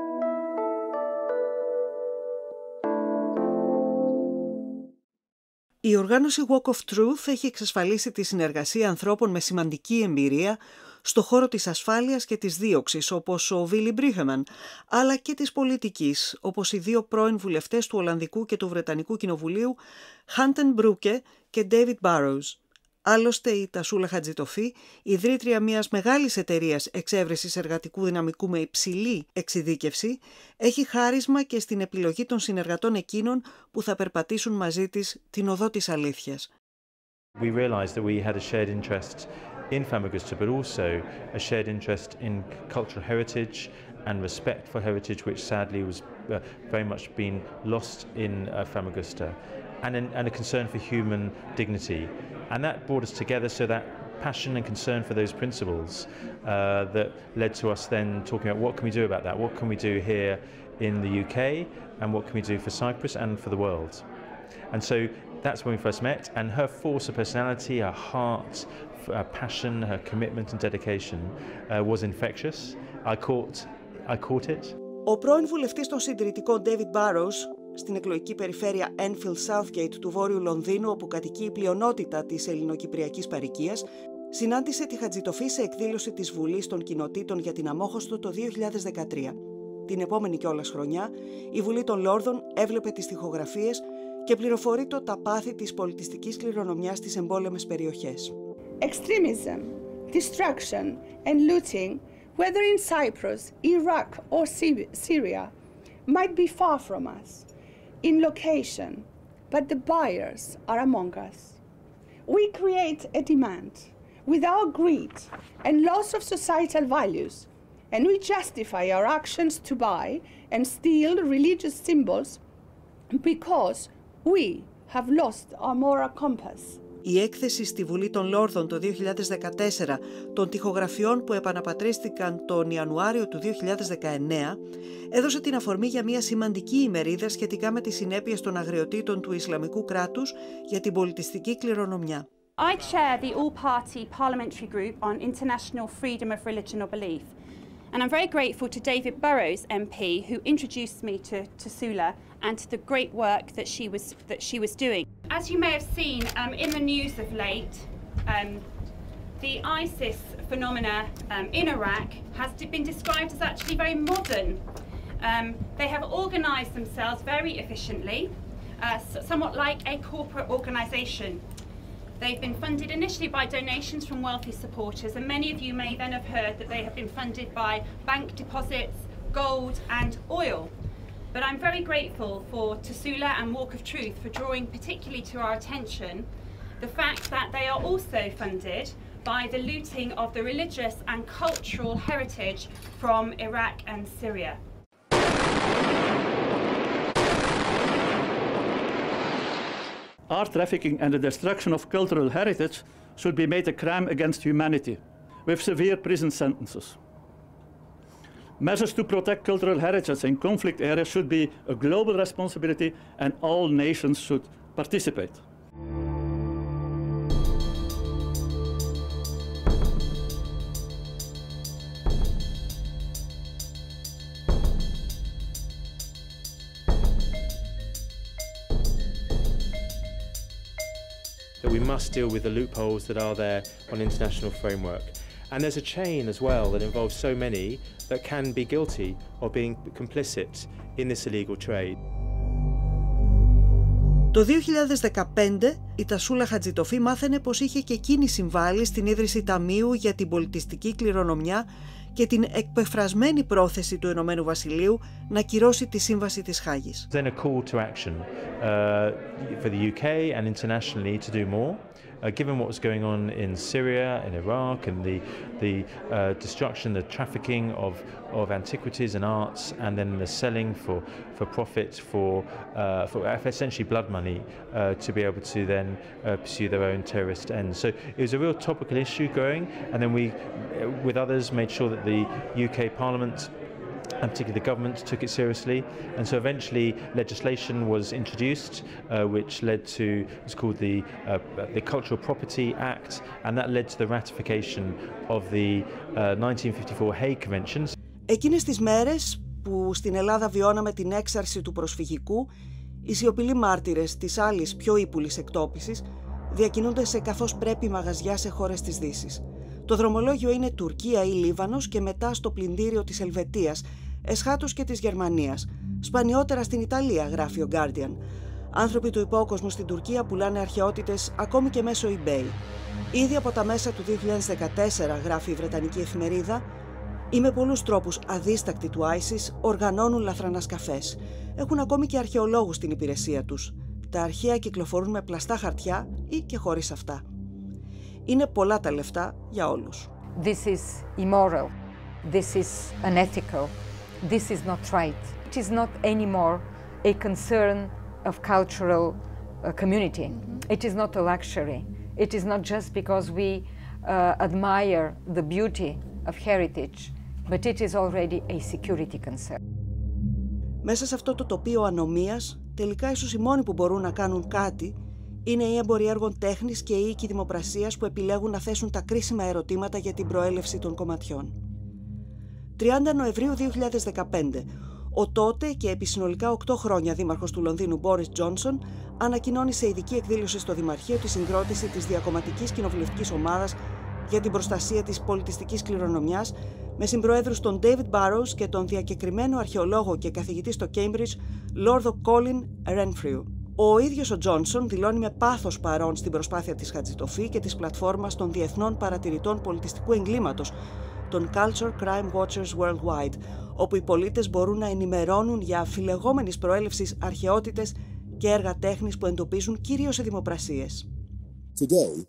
Η οργάνωση Walk of Truth έχει εξασφαλίσει τη συνεργασία ανθρώπων με σημαντική εμπειρία στο χώρο της ασφάλειας και της δίωξης, όπως ο Βίλι Μπρίχεμαν, αλλά και της πολιτικής, όπως οι δύο πρώην βουλευτές του Ολλανδικού και του Βρετανικού Κοινοβουλίου, Χάντεν Μπρούκε και Ντέιβιτ Μπάρόουζ. Άλλωστε, η Τασούλα Χατζητοφή, ιδρύτρια μιας μεγάλης εταιρείας εξέβρεσης εργατικού δυναμικού με υψηλή εξειδίκευση, έχει χάρισμα και στην επιλογή των συνεργατών εκείνων που θα περπατήσουν μαζί της την οδό της αλήθειας. We realized that we had a shared interest in Famagusta, but also a shared interest in cultural heritage and respect for heritage, which sadly was very much been lost in Famagusta, and a concern for human dignity. And that brought us together, so that passion and concern for those principles that led to us then talking about what can we do about that, what can we do here in the UK, and what can we do for Cyprus and for the world. And so that's when we first met, and her force of personality, her heart, her passion, her commitment and dedication was infectious. I caught it. Ο πρώην βουλευτής των συντηρητικών David Barrows, στην εκλογική περιφέρεια Enfield Southgate του Βόρειου Λονδίνου, όπου κατοικεί η πλειονότητα της ελληνοκυπριακής παροικίας, συνάντησε τη Χατζητοφή σε εκδήλωση της Βουλής των Κοινοτήτων για την Αμόχωστο το 2013. Την επόμενη κιόλας χρονιά, η Βουλή των Λόρδων έβλεπε τις τοιχογραφίες και πληροφορείτο τα πάθη της πολιτιστικής κληρονομιάς στις εμπόλεμες περιοχές. Extremism, destruction and looting, whether in Cyprus, Iraq or Syria, might be far from us in location, but the buyers are among us. We create a demand with our greed and loss of societal values, and we justify our actions to buy and steal religious symbols because we have lost our moral compass. Η έκθεση στη Βουλή των Λόρδων το 2014 των τοιχογραφιών που επαναπατρίστηκαν τον Ιανουάριο του 2019 έδωσε την αφορμή για μια σημαντική ημερίδα σχετικά με τις συνέπειες των αγριοτήτων του Ισλαμικού κράτους για την πολιτιστική κληρονομιά. I chair the all-party parliamentary group on international freedom of religion or belief. And I'm very grateful to David Burrows MP, who introduced me to Tasula and to the great work that she was doing. as you may have seen in the news of late, the ISIS phenomena in Iraq has been described as actually very modern. They have organised themselves very efficiently, somewhat like a corporate organisation. They've been funded initially by donations from wealthy supporters, and many of you may then have heard that they have been funded by bank deposits, gold and oil. But I'm very grateful for Tasula and Walk of Truth for drawing particularly to our attention the fact that they are also funded by the looting of the religious and cultural heritage from Iraq and Syria. Art trafficking and the destruction of cultural heritage should be made a crime against humanity, with severe prison sentences. Measures to protect cultural heritage in conflict areas should be a global responsibility, and all nations should participate. That we must deal with the loopholes that are there on international framework. And there's a chain as well that involves so many that can be guilty of being complicit in this illegal trade. Το 2015 η Τασούλα Χατζητοφή μάθαινε πως είχε και εκείνη συμβάλει στην ίδρυση ταμείου για την πολιτιστική κληρονομιά και την εκπεφρασμένη πρόθεση του Ηνωμένου Βασιλείου να κυρώσει τη Σύμβαση της Χάγης. Then a call to action for the UK and internationally to do more. Given what was going on in Syria, in Iraq, and the destruction, the trafficking of antiquities and arts, and then the selling for profit for essentially blood money to be able to then pursue their own terrorist ends. So it was a real topical issue going, and then we, with others, made sure that the UK Parliament and particularly the government took it seriously, and so eventually legislation was introduced which led to what's called the Cultural Property Act, and that led to the ratification of the 1954 Hague Conventions. Εκείνες τις μέρες που στην Ελλάδα βιώναμε την έξαρση του προσφυγικού, οι σιωπηλοί μάρτυρες της άλλης πιο ύπουλης εκτόπισης διακινούνται σε καθώς πρέπει μαγαζιά σε χώρες της Δύσης. Το δρομολόγιο είναι Τουρκία ή Λίβανος και μετά στο πλυντήριο της Ελβετίας, εσχάτως και της Γερμανίας. Σπανιότερα στην Ιταλία, γράφει ο Guardian. Άνθρωποι του υπόκοσμου στην Τουρκία πουλάνε αρχαιότητες ακόμη και μέσω eBay. Ήδη από τα μέσα του 2014, γράφει η Βρετανική εφημερίδα, ή με πολλούς τρόπους αδίστακτοι του ISIS οργανώνουν λαθρανασκαφές. Έχουν ακόμη και αρχαιολόγους στην υπηρεσία τους. Τα αρχαία κυκλοφορούν με πλαστά χαρτιά ή και χωρίς αυτά. Είναι πολλά τα λεφτά για όλους. This is immoral. This is unethical. This is not right. It is not anymore a concern of cultural community. It is not a luxury. It is not just because we admire the beauty of heritage, but it is already a security concern. Μέσα σε αυτό το τοπίο ανομίας, τελικά ίσως οι μόνοι που μπορούν να κάνουν κάτι είναι οι έμποροι έργων τέχνης και οι οίκοι δημοπρασίας που επιλέγουν να θέσουν τα κρίσιμα ερωτήματα για την προέλευση των κομματιών. 30 Νοεμβρίου 2015, ο τότε και επί συνολικά 8 χρόνια δήμαρχος του Λονδίνου Μπόρις Τζόνσον ανακοινώνει σε ειδική εκδήλωση στο Δημαρχείο τη συγκρότηση της διακομματικής κοινοβουλευτικής ομάδας για την προστασία της πολιτιστικής κληρονομιάς με συμπροέδρους τον David Burrows και τον διακεκριμένο αρχαιολόγο και καθηγητή στο Cambridge Lord Colin Renfrew. Ο ίδιος ο Τζόνσον δηλώνει με πάθος παρόν στην προσπάθεια της Χατζητοφή και της πλατφόρμας των διεθνών παρατηρητών πολιτιστικού εγκλήματος, των Culture Crime Watchers Worldwide, όπου οι πολίτες μπορούν να ενημερώνουν για αφιλεγόμενης προέλευσης αρχαιότητες και έργα τέχνης που εντοπίζουν κυρίως σε δημοπρασίες. Today,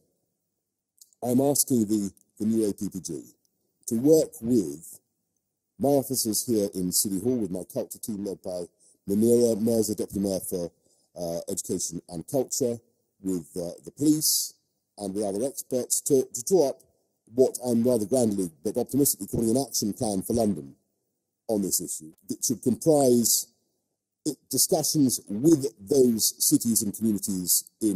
I'm asking the new APPG to work with my officers here in City Hall, with my culture team led by Munira Mirza, Deputy Mayor for Education and Culture, with the police and the other experts to draw up what I'm rather grandly but optimistically calling an action plan for London on this issue. It should comprise discussions with those cities and communities in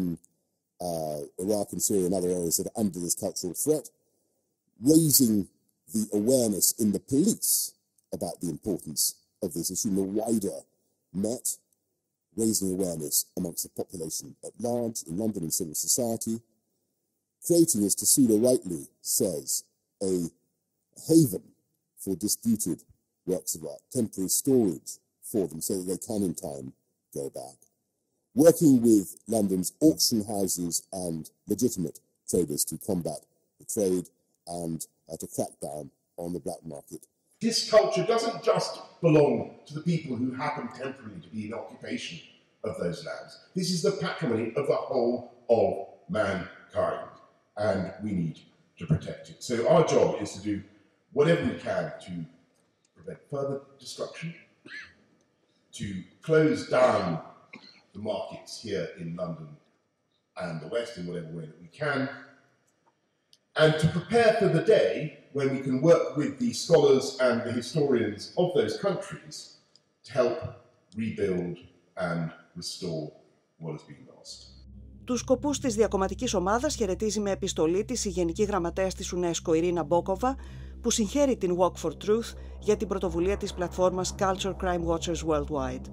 Iraq and Syria and other areas that are under this cultural threat, raising the awareness in the police about the importance of this issue in the wider net, raising awareness amongst the population at large in London and civil society, creating, as Tesula rightly says, a haven for disputed works of art, temporary storage for them so that they can in time go back, working with London's auction houses and legitimate traders to combat the trade and to crack down on the black market. This culture doesn't just belong to the people who happen temporarily to be in occupation of those lands. This is the patrimony of the whole of mankind, and we need to protect it. So our job is to do whatever we can to prevent further destruction, to close down the markets here in London and the West in whatever way that we can, and to prepare for the day when we can work with the scholars and the historians of those countries to help rebuild and restore what has been lost. Τους σκοπούς της διακομματικής ομάδας χαιρετίζει με επιστολή της η Γενική Γραμματέας της UNESCO Ιρίνα Μπόκοβα, που συγχαίρει την Walk for Truth για την πρωτοβουλία της πλατφόρμας Culture Crime Watchers Worldwide.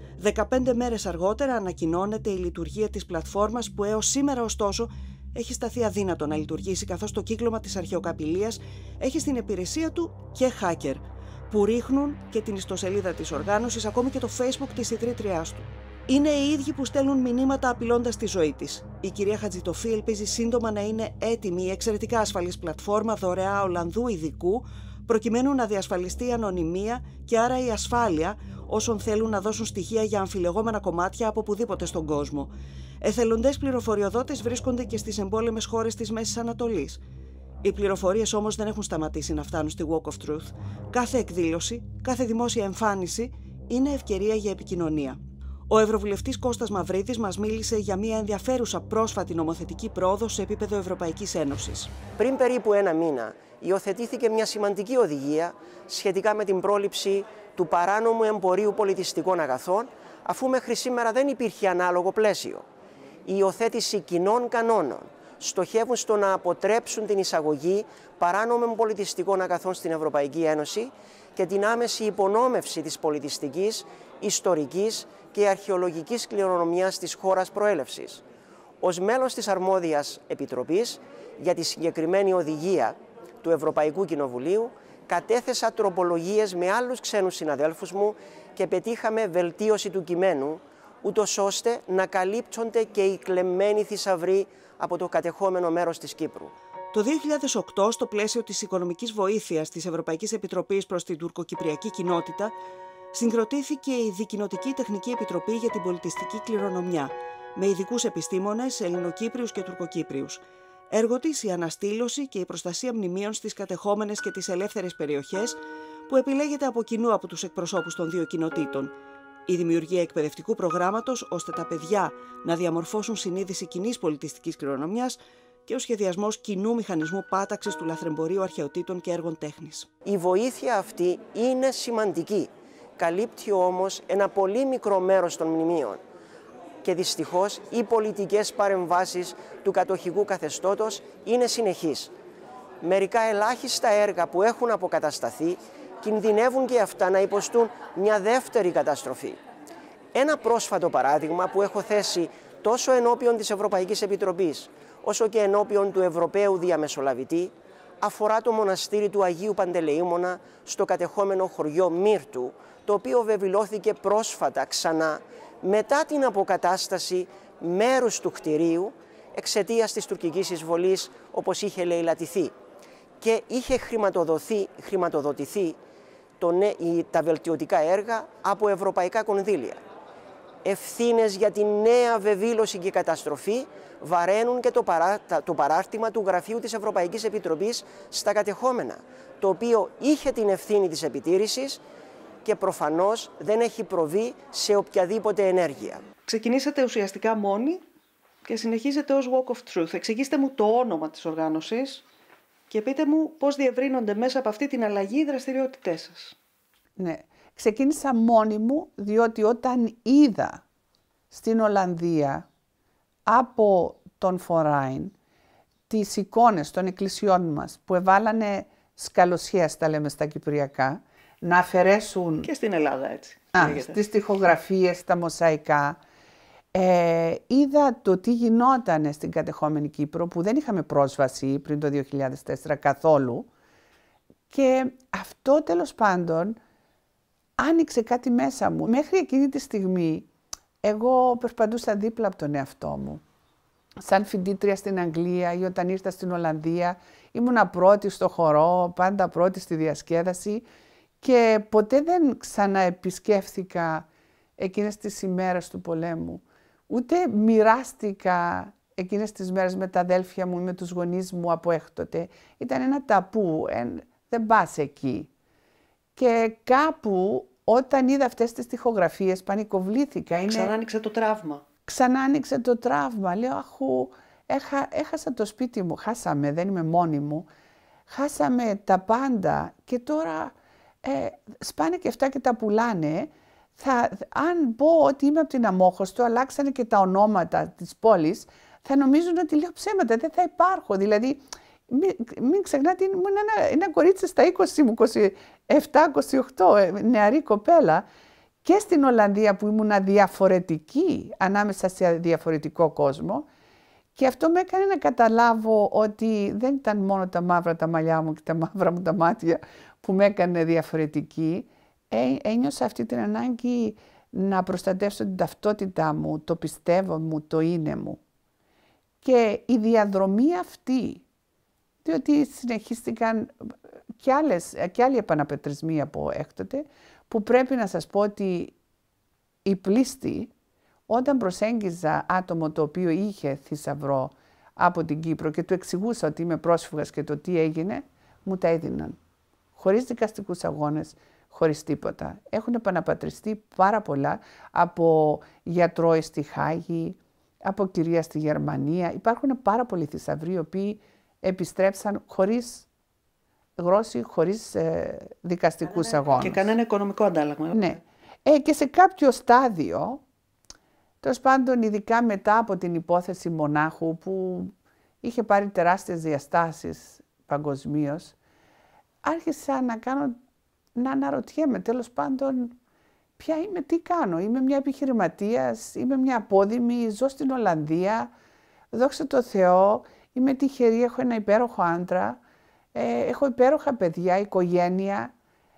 15 μέρες αργότερα ανακοινώνεται η λειτουργία της πλατφόρμας, που έως σήμερα ωστόσο έχει σταθεί αδύνατο να λειτουργήσει, καθώς το κύκλωμα της αρχαιοκαπηλείας έχει στην υπηρεσία του και hacker, που ρίχνουν και την ιστοσελίδα της οργάνωσης, ακόμη και το Facebook της ιδρύτριάς του. Είναι οι ίδιοι που στέλνουν μηνύματα απειλώντας τη ζωή της. Η κυρία Χατζητοφή ελπίζει σύντομα να είναι έτοιμη η εξαιρετικά ασφαλής πλατφόρμα δωρεά Ολλανδού ειδικού, προκειμένου να διασφαλιστεί η ανωνυμία και άρα η ασφάλεια όσων θέλουν να δώσουν στοιχεία για αμφιλεγόμενα κομμάτια από οπουδήποτε στον κόσμο. Εθελοντές πληροφοριοδότες βρίσκονται και στις εμπόλεμες χώρες της Μέσης Ανατολής. Οι πληροφορίες όμως δεν έχουν σταματήσει να φτάνουν στη Walk of Truth. Κάθε εκδήλωση, κάθε δημόσια εμφάνιση είναι ευκαιρία για επικοινωνία. Ο Ευρωβουλευτής Κώστας Μαυρίδης μας μίλησε για μια ενδιαφέρουσα πρόσφατη νομοθετική πρόοδο σε επίπεδο Ευρωπαϊκής Ένωσης. Πριν περίπου ένα μήνα, υιοθετήθηκε μια σημαντική οδηγία σχετικά με την πρόληψη του παράνομου εμπορίου πολιτιστικών αγαθών, αφού μέχρι σήμερα δεν υπήρχε ανάλογο πλαίσιο. Η υιοθέτηση κοινών κανόνων στοχεύουν στο να αποτρέψουν την εισαγωγή παράνομων πολιτιστικών αγαθών στην Ευρωπαϊκή Ένωση και την άμεση υπονόμευση της πολιτιστικής, ιστορικής και αρχαιολογικής κληρονομιάς της χώρας προέλευσης. Ως μέλος της αρμόδιας επιτροπής για τη συγκεκριμένη οδηγία του Ευρωπαϊκού Κοινοβουλίου, κατέθεσα τροπολογίες με άλλους ξένους συναδέλφους μου και πετύχαμε βελτίωση του κειμένου, ούτως ώστε να καλύπτονται και οι κλεμμένοι θησαυροί από το κατεχόμενο μέρος της Κύπρου. Το 2008, στο πλαίσιο της οικονομικής βοήθειας της Ευρωπαϊκής Επιτροπής προς την τουρκοκυπριακή κοινότητα, συγκροτήθηκε η Δικοινοτική Τεχνική Επιτροπή για την Πολιτιστική Κληρονομιά, με ειδικούς επιστήμονες, Ελληνοκύπριους και Τουρκοκύπριους. Έργο της η αναστήλωση και η προστασία μνημείων στις κατεχόμενες και τις ελεύθερες περιοχές, που επιλέγεται από κοινού από τους εκπροσώπους των δύο κοινοτήτων. Η δημιουργία εκπαιδευτικού προγράμματος ώστε τα παιδιά να διαμορφώσουν συνείδηση κοινής πολιτιστικής κληρονομιάς και ο σχεδιασμός κοινού μηχανισμού πάταξης του λαθρεμπορίου αρχαιοτήτων και έργων τέχνης. Η βοήθεια αυτή είναι σημαντική. Καλύπτει όμως ένα πολύ μικρό μέρος των μνημείων. Και δυστυχώς οι πολιτικές παρεμβάσεις του κατοχικού καθεστώτος είναι συνεχείς. Μερικά ελάχιστα έργα που έχουν αποκατασταθεί κινδυνεύουν και αυτά να υποστούν μια δεύτερη καταστροφή. Ένα πρόσφατο παράδειγμα που έχω θέσει τόσο ενώπιον της Ευρωπαϊκής Επιτροπής όσο και ενώπιον του Ευρωπαίου Διαμεσολαβητή αφορά το μοναστήρι του Αγίου Παντελεήμονα στο κατεχόμενο χωριό Μύρτου, το οποίο βεβηλώθηκε πρόσφατα ξανά μετά την αποκατάσταση μέρους του κτηρίου εξαιτίας της τουρκικής εισβολής, όπως είχε λαιλατηθεί, και είχε χρηματοδοτηθεί τα βελτιωτικά έργα από ευρωπαϊκά κονδύλια. Ευθύνες για τη νέα βεβήλωση και καταστροφή βαραίνουν και το παράρτημα του Γραφείου της Ευρωπαϊκής Επιτροπής στα κατεχόμενα, το οποίο είχε την ευθύνη της επιτήρησης και προφανώς δεν έχει προβεί σε οποιαδήποτε ενέργεια. Ξεκινήσατε ουσιαστικά μόνοι και συνεχίζετε ως Walk of Truth. Εξηγήστε μου το όνομα της οργάνωσης και πείτε μου πώς διευρύνονται μέσα από αυτή την αλλαγή οι δραστηριότητές σας. Ναι, ξεκίνησα μόνη μου διότι όταν είδα στην Ολλανδία από τον Φοράιν τις εικόνες των εκκλησιών μας που εβάλανε σκαλοσιές, τα λέμε στα κυπριακά, να αφαιρέσουν... Και στην Ελλάδα έτσι. Στις τοιχογραφίες, στα μοσαϊκά. Είδα το τι γινόταν στην κατεχόμενη Κύπρο, που δεν είχαμε πρόσβαση πριν το 2004 καθόλου. Και αυτό τέλος πάντων άνοιξε κάτι μέσα μου. Μέχρι εκείνη τη στιγμή εγώ περπατούσα δίπλα από τον εαυτό μου. Σαν φοιτήτρια στην Αγγλία ή όταν ήρθα στην Ολλανδία, ήμουνα πρώτη στο χορό, πάντα πρώτη στη διασκέδαση και ποτέ δεν ξαναεπισκέφθηκα εκείνες τις ημέρες του πολέμου. Ούτε μοιράστηκα εκείνες τις μέρες με τα αδέλφια μου ή με τους γονείς μου από έκτοτε. Ήταν ένα ταπού, δεν πας εκεί. Και κάπου όταν είδα αυτές τις τοιχογραφίες πανικοβλήθηκα. Ξανά άνοιξε το τραύμα. Ξανά άνοιξε το τραύμα. Λέω, έχασα το σπίτι μου, χάσαμε, δεν είμαι μόνη μου. Χάσαμε τα πάντα και τώρα σπάνε και αυτά και τα πουλάνε. Αν πω ότι είμαι από την Αμμόχωστο, αλλάξανε και τα ονόματα της πόλης, θα νομίζουν ότι λέω ψέματα, δεν θα υπάρχω. Δηλαδή, μην ξεχνάτε, ήμουν ένα κορίτσι στα 20 μου, 27-28, νεαρή κοπέλα, και στην Ολλανδία που ήμουν διαφορετική, ανάμεσα σε διαφορετικό κόσμο. Και αυτό με έκανε να καταλάβω ότι δεν ήταν μόνο τα μαύρα τα μαλλιά μου και τα μαύρα μου τα μάτια που με έκανε διαφορετική. Ένιωσα αυτή την ανάγκη να προστατεύσω την ταυτότητά μου, το πιστεύω μου, το είναι μου. Και η διαδρομή αυτή, διότι συνεχίστηκαν και άλλοι επαναπετρισμοί από έκτοτε, που πρέπει να σας πω ότι η πλήστη, όταν προσέγγιζα άτομο το οποίο είχε θησαυρό από την Κύπρο και του εξηγούσα ότι είμαι πρόσφυγας και το τι έγινε, μου τα έδιναν. Χωρίς δικαστικούς αγώνες, χωρίς τίποτα. Έχουν επαναπατριστεί πάρα πολλά από γιατρό στη Χάγη, από κυρία στη Γερμανία. Υπάρχουν πάρα πολλοί θησαυροί οι οποίοι επιστρέψαν χωρίς γρόση, χωρίς δικαστικούς αγώνες. Και κανένα οικονομικό αντάλλαγμα. Ναι. Και σε κάποιο στάδιο, τέλος πάντων ειδικά μετά από την υπόθεση Μονάχου που είχε πάρει τεράστιες διαστάσεις παγκοσμίως, άρχισα να αναρωτιέμαι τέλος πάντων ποια είμαι, τι κάνω. Είμαι μια επιχειρηματίας, είμαι μια απόδημη, ζω στην Ολλανδία, δόξα τω Θεώ, είμαι τυχερή, έχω ένα υπέροχο άντρα, έχω υπέροχα παιδιά, οικογένεια,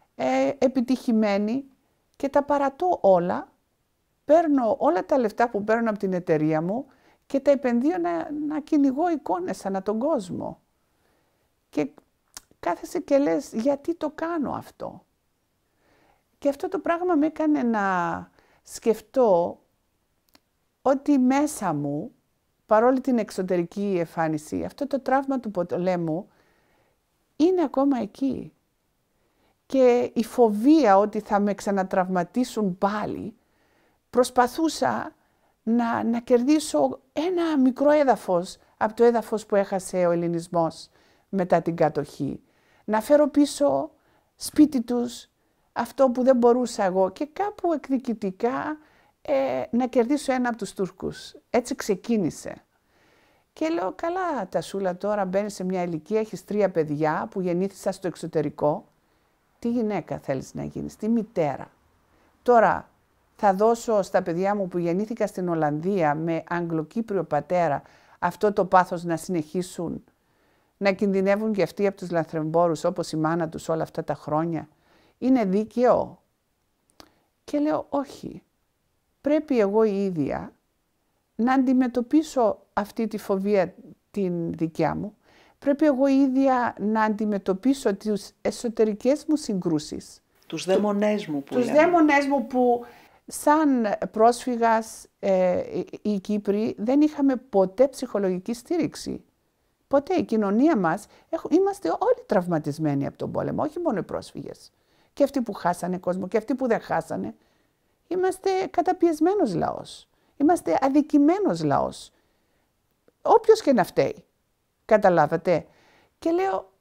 επιτυχημένη και τα παρατώ όλα. Παίρνω όλα τα λεφτά που παίρνω από την εταιρεία μου και τα επενδύω να κυνηγώ εικόνες ανά τον κόσμο. Και κάθεσαι και λες, γιατί το κάνω αυτό. Και αυτό το πράγμα με έκανε να σκεφτώ ότι μέσα μου, παρόλη την εξωτερική εμφάνιση, αυτό το τραύμα του πολέμου είναι ακόμα εκεί. Και η φοβία ότι θα με ξανατραυματίσουν πάλι, προσπαθούσα να κερδίσω ένα μικρό έδαφος από το έδαφος που έχασε ο ελληνισμός μετά την κατοχή. Να φέρω πίσω σπίτι τους αυτό που δεν μπορούσα εγώ και κάπου εκδικητικά να κερδίσω ένα από τους Τούρκους. Έτσι ξεκίνησε. Και λέω, καλά Τασούλα, τώρα μπαίνεις σε μια ηλικία, έχεις 3 παιδιά που γεννήθησα στο εξωτερικό. Τι γυναίκα θέλεις να γίνεις, τι μητέρα. Τώρα θα δώσω στα παιδιά μου που γεννήθηκα στην Ολλανδία με Αγγλοκύπριο πατέρα αυτό το πάθος να συνεχίσουν να κινδυνεύουν και αυτοί από τους λαθρεμπόρους όπως η μάνα τους όλα αυτά τα χρόνια. Είναι δίκαιο. Και λέω όχι. Πρέπει εγώ η ίδια να αντιμετωπίσω αυτή τη φοβία την δικιά μου. Πρέπει εγώ η ίδια να αντιμετωπίσω τις εσωτερικές μου συγκρούσεις. Τους δαίμονές μου που τους δαίμονές μου που σαν πρόσφυγας οι Κύπροι δεν είχαμε ποτέ ψυχολογική στήριξη. Ποτέ η κοινωνία μας, είμαστε όλοι τραυματισμένοι από τον πόλεμο, όχι μόνο οι πρόσφυγες. Και αυτοί που χάσανε κόσμο και αυτοί που δεν χάσανε. Είμαστε καταπιεσμένος λαός. Είμαστε αδικημένος λαός. Όποιος και να φταίει. Καταλάβατε. Και λέω,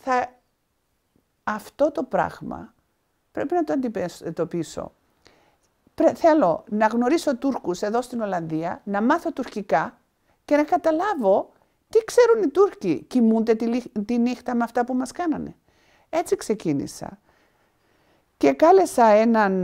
αυτό το πράγμα πρέπει να το αντιμετωπίσω. Θέλω να γνωρίσω Τούρκους εδώ στην Ολλανδία, να μάθω τουρκικά και να καταλάβω τι ξέρουν οι Τούρκοι. Κοιμούνται τη νύχτα με αυτά που μας κάνανε. Έτσι ξεκίνησα. Και κάλεσα έναν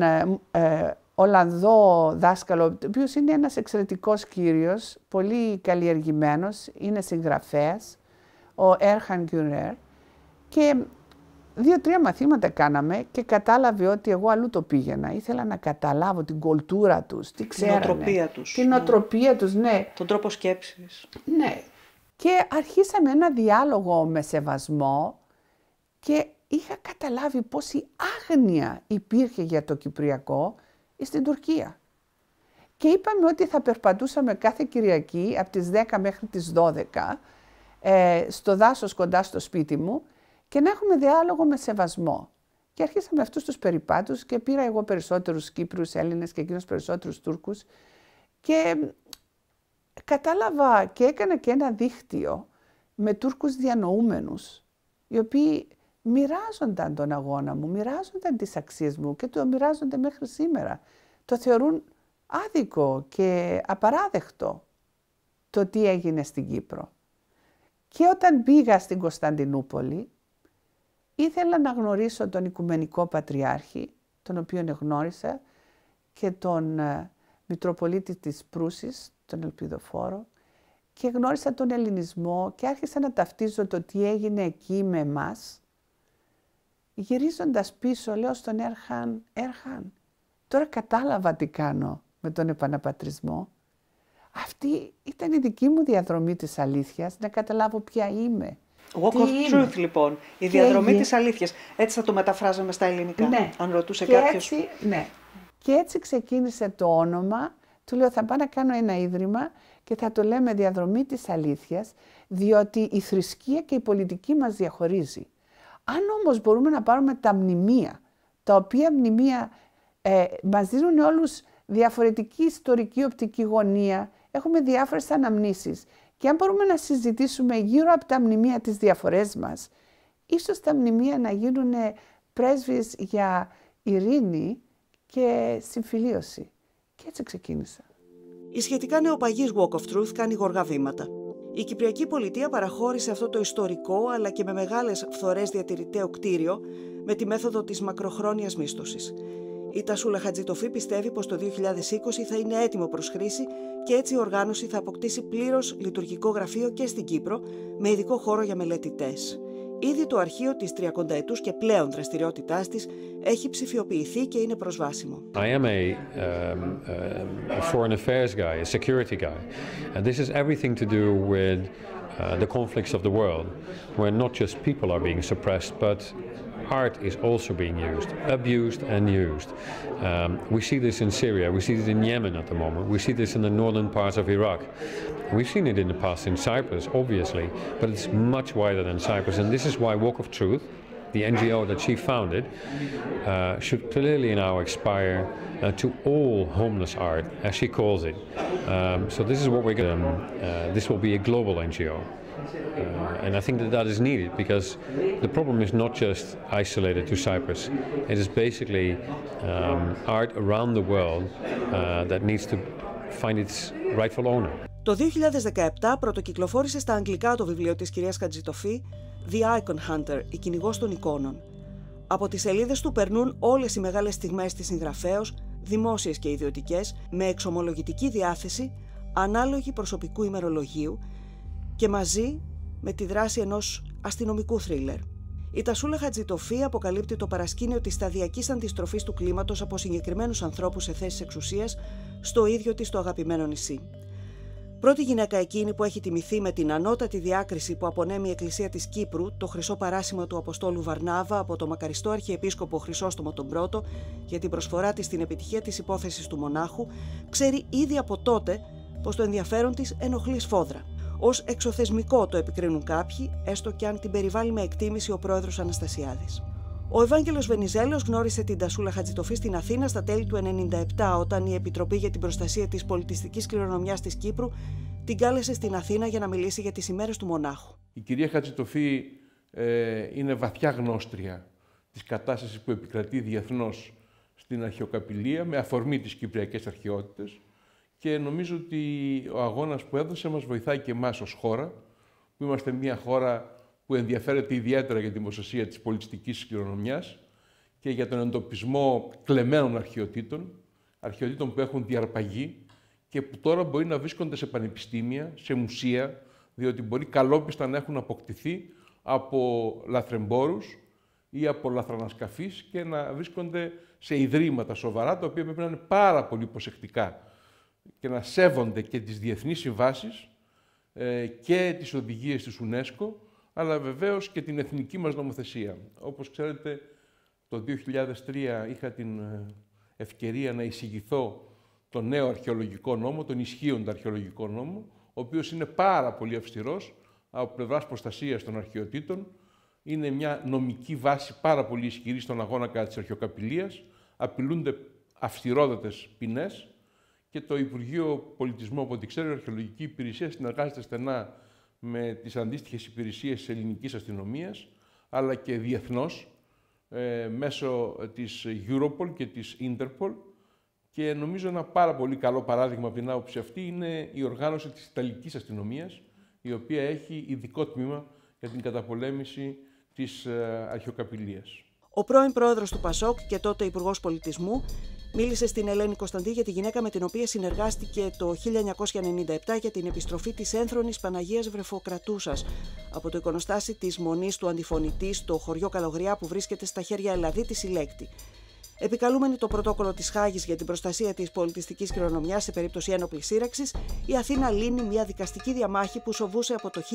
Ολλανδό δάσκαλο, ο οποίος είναι ένας εξαιρετικός κύριος, πολύ καλλιεργημένος, είναι συγγραφέας, ο Erhan Güner, και 2-3 μαθήματα κάναμε και κατάλαβε ότι εγώ αλλού το πήγαινα. Ήθελα να καταλάβω την κουλτούρα τους, τι ξέρανε. Την οτροπία τους. Την οτροπία τους, ναι. Τον τρόπο σκέψης. Ναι. Και αρχίσαμε ένα διάλογο με σεβασμό και είχα καταλάβει πόση άγνοια υπήρχε για το Κυπριακό στην Τουρκία. Και είπαμε ότι θα περπατούσαμε κάθε Κυριακή από τις 10 μέχρι τις 12 στο δάσος κοντά στο σπίτι μου και να έχουμε διάλογο με σεβασμό. Και αρχίσαμε αυτούς τους περιπάτους και πήρα εγώ περισσότερους Κύπρους, Έλληνες και εκείνος περισσότερους Τούρκους και κατάλαβα και έκανα και ένα δίκτυο με Τούρκους διανοούμενους, οι οποίοι μοιράζονταν τον αγώνα μου, μοιράζονταν τις αξίες μου και το μοιράζονται μέχρι σήμερα. Το θεωρούν άδικο και απαράδεκτο το τι έγινε στην Κύπρο. Και όταν πήγα στην Κωνσταντινούπολη, ήθελα να γνωρίσω τον Οικουμενικό Πατριάρχη, τον οποίο γνώρισα, και τον Μητροπολίτη της Προύσης, τον Ελπιδοφόρο, και γνώρισα τον ελληνισμό και άρχισα να ταυτίζω το τι έγινε εκεί με εμάς. Γυρίζοντας πίσω, λέω στον Erhan, τώρα κατάλαβα τι κάνω με τον επαναπατρισμό. Αυτή ήταν η δική μου διαδρομή της αλήθειας, να καταλάβω ποια είμαι. Walk of Truth, λοιπόν. Η διαδρομή της αλήθειας. Έτσι θα το μεταφράζαμε στα ελληνικά, ναι. Αν ρωτούσε κάποιος. Έτσι, ναι. Και έτσι ξεκίνησε το όνομα. Του λέω, θα πάω να κάνω ένα ίδρυμα και θα το λέμε διαδρομή της αλήθειας, διότι η θρησκεία και η πολιτική μας διαχωρίζει. Αν όμως μπορούμε να πάρουμε τα μνημεία, τα οποία μνημεία μας δίνουν όλους διαφορετική ιστορική οπτική γωνία, έχουμε διάφορες αναμνήσεις. Και αν μπορούμε να συζητήσουμε γύρω από τα μνημεία τις διαφορές μας, ίσως τα μνημεία να γίνουν πρέσβεις για ειρήνη και συμφιλίωση. Και έτσι ξεκίνησα. Η σχετικά νεοπαγής Walk of Truth κάνει γοργά βήματα. Η Κυπριακή Πολιτεία παραχώρησε αυτό το ιστορικό αλλά και με μεγάλες φθορές διατηρηταίο κτίριο με τη μέθοδο της μακροχρόνιας μίσθωσης. Η Τασούλα Χατζητοφή πιστεύει πως το 2020 θα είναι έτοιμο προς χρήση και έτσι η οργάνωση θα αποκτήσει πλήρως λειτουργικό γραφείο και στην Κύπρο με ειδικό χώρο για μελετητές. Ήδη το αρχείο της 30ετούς και πλέον δραστηριότητάς της έχει ψηφιοποιηθεί και είναι προσβάσιμο. I am a foreign affairs guy, a security guy, and this has everything to do with the conflicts of the world, where not just people are being suppressed, but art is also being used, abused and used. We see this in Syria, we see this in Yemen at the moment, we see this in the northern parts of Iraq. We've seen it in the past in Cyprus, obviously, but it's much wider than Cyprus, and this is why Walk of Truth, the NGO that she founded, should clearly now aspire to all homeless art, as she calls it. So this is what we're going to, this will be a global NGO. And I think that that is needed because the problem is not just isolated to Cyprus. It is basically art around the world that needs to find its rightful owner. Το 2017 πρωτοκυκλοφόρησε στα αγγλικά το βιβλίο της κυρίας Χατζητοφή The Icon Hunter, η κυνηγός των εικόνων. Από τις σελίδες του περνούν όλες οι μεγάλες στιγμές της συγγραφέως, δημόσιες και ιδιωτικές, με εξομολογητική διάθεση, ανάλογη προσωπικού ημερολογίου και μαζί με τη δράση ενός αστυνομικού θρίλερ. Η Τασούλα Χατζητοφή αποκαλύπτει το παρασκήνιο της σταδιακής αντιστροφής του κλίματος από συγκεκριμένους ανθρώπους σε θέσεις εξουσίας στο ίδιο της το αγαπημένο νησί. Πρώτη γυναίκα εκείνη που έχει τιμηθεί με την ανώτατη διάκριση που απονέμει η Εκκλησία της Κύπρου, το χρυσό παράσημα του Αποστόλου Βαρνάβα από το μακαριστό Αρχιεπίσκοπο Χρυσόστομο τον Πρώτο για την προσφορά της στην επιτυχία της υπόθεσης του μονάχου, ξέρει ήδη από τότε πως το ενδιαφέρον της ενοχλεί σφόδρα. Ως εξωθεσμικό το επικρίνουν κάποιοι, έστω και αν την περιβάλλει με εκτίμηση ο πρόεδρος Αναστασιάδης. Ο Ευάγγελος Βενιζέλος γνώρισε την Τασούλα Χατζητοφή στην Αθήνα στα τέλη του 1997, όταν η Επιτροπή για την Προστασία της Πολιτιστικής Κληρονομιάς της Κύπρου την κάλεσε στην Αθήνα για να μιλήσει για τις ημέρες του μονάχου. Η κυρία Χατζητοφή είναι βαθιά γνώστρια της κατάστασης που επικρατεί διεθνώς στην αρχαιοκαπηλεία με αφορμή τις κυπριακές αρχαιότητες και νομίζω ότι ο αγώνας που έδωσε μας βοηθάει και εμάς ως χώρα, που είμαστε μια χώρα που ενδιαφέρεται ιδιαίτερα για την προστασία της πολιτιστικής κληρονομιάς και για τον εντοπισμό κλεμμένων αρχαιοτήτων που έχουν διαρπαγεί και που τώρα μπορεί να βρίσκονται σε πανεπιστήμια, σε μουσεία, διότι μπορεί καλόπιστα να έχουν αποκτηθεί από λαθρεμπόρους ή από λαθρανασκαφείς και να βρίσκονται σε ιδρύματα σοβαρά, τα οποία πρέπει να είναι πάρα πολύ προσεκτικά και να σέβονται και τις διεθνείς συμβάσεις και τις οδηγίες της UNESCO, αλλά βεβαίως και την εθνική μας νομοθεσία. Όπως ξέρετε, το 2003 είχα την ευκαιρία να εισηγηθώ τον νέο αρχαιολογικό νόμο, τον ισχύοντα αρχαιολογικό νόμο, ο οποίος είναι πάρα πολύ αυστηρός από πλευράς προστασίας των αρχαιοτήτων. Είναι μια νομική βάση πάρα πολύ ισχυρή στον αγώνα κατά της αρχαιοκαπηλείας. Απειλούνται αυστηρότατες ποινές και το Υπουργείο Πολιτισμού, από ό,τι ξέρω, η Αρχαιολογική Υπηρεσία συνεργάζεται στενά με τις αντίστοιχες υπηρεσίες της ελληνικής αστυνομίας, αλλά και διεθνώς, μέσω της Europol και της Interpol. Και νομίζω ένα πάρα πολύ καλό παράδειγμα από την άποψη αυτή είναι η οργάνωση της Ιταλικής αστυνομίας, η οποία έχει ειδικό τμήμα για την καταπολέμηση της αρχαιοκαπηλείας. Ο πρώην πρόεδρος του ΠΑΣΟΚ και τότε Υπουργός Πολιτισμού μίλησε στην Ελένη Κωνσταντή για τη γυναίκα με την οποία συνεργάστηκε το 1997 για την επιστροφή της ένθρονης Παναγίας Βρεφοκρατούσας από το εικονοστάσι της Μονής του Αντιφωνητή στο χωριό Καλογριά που βρίσκεται στα χέρια Ελλαδίτη Συλλέκτη. Επικαλούμενη το πρωτόκολλο της Χάγης για την προστασία της πολιτιστικής κληρονομιάς σε περίπτωση ένοπλης σύραξης, η Αθήνα λύνει μια δικαστική διαμάχη που σοβούσε από το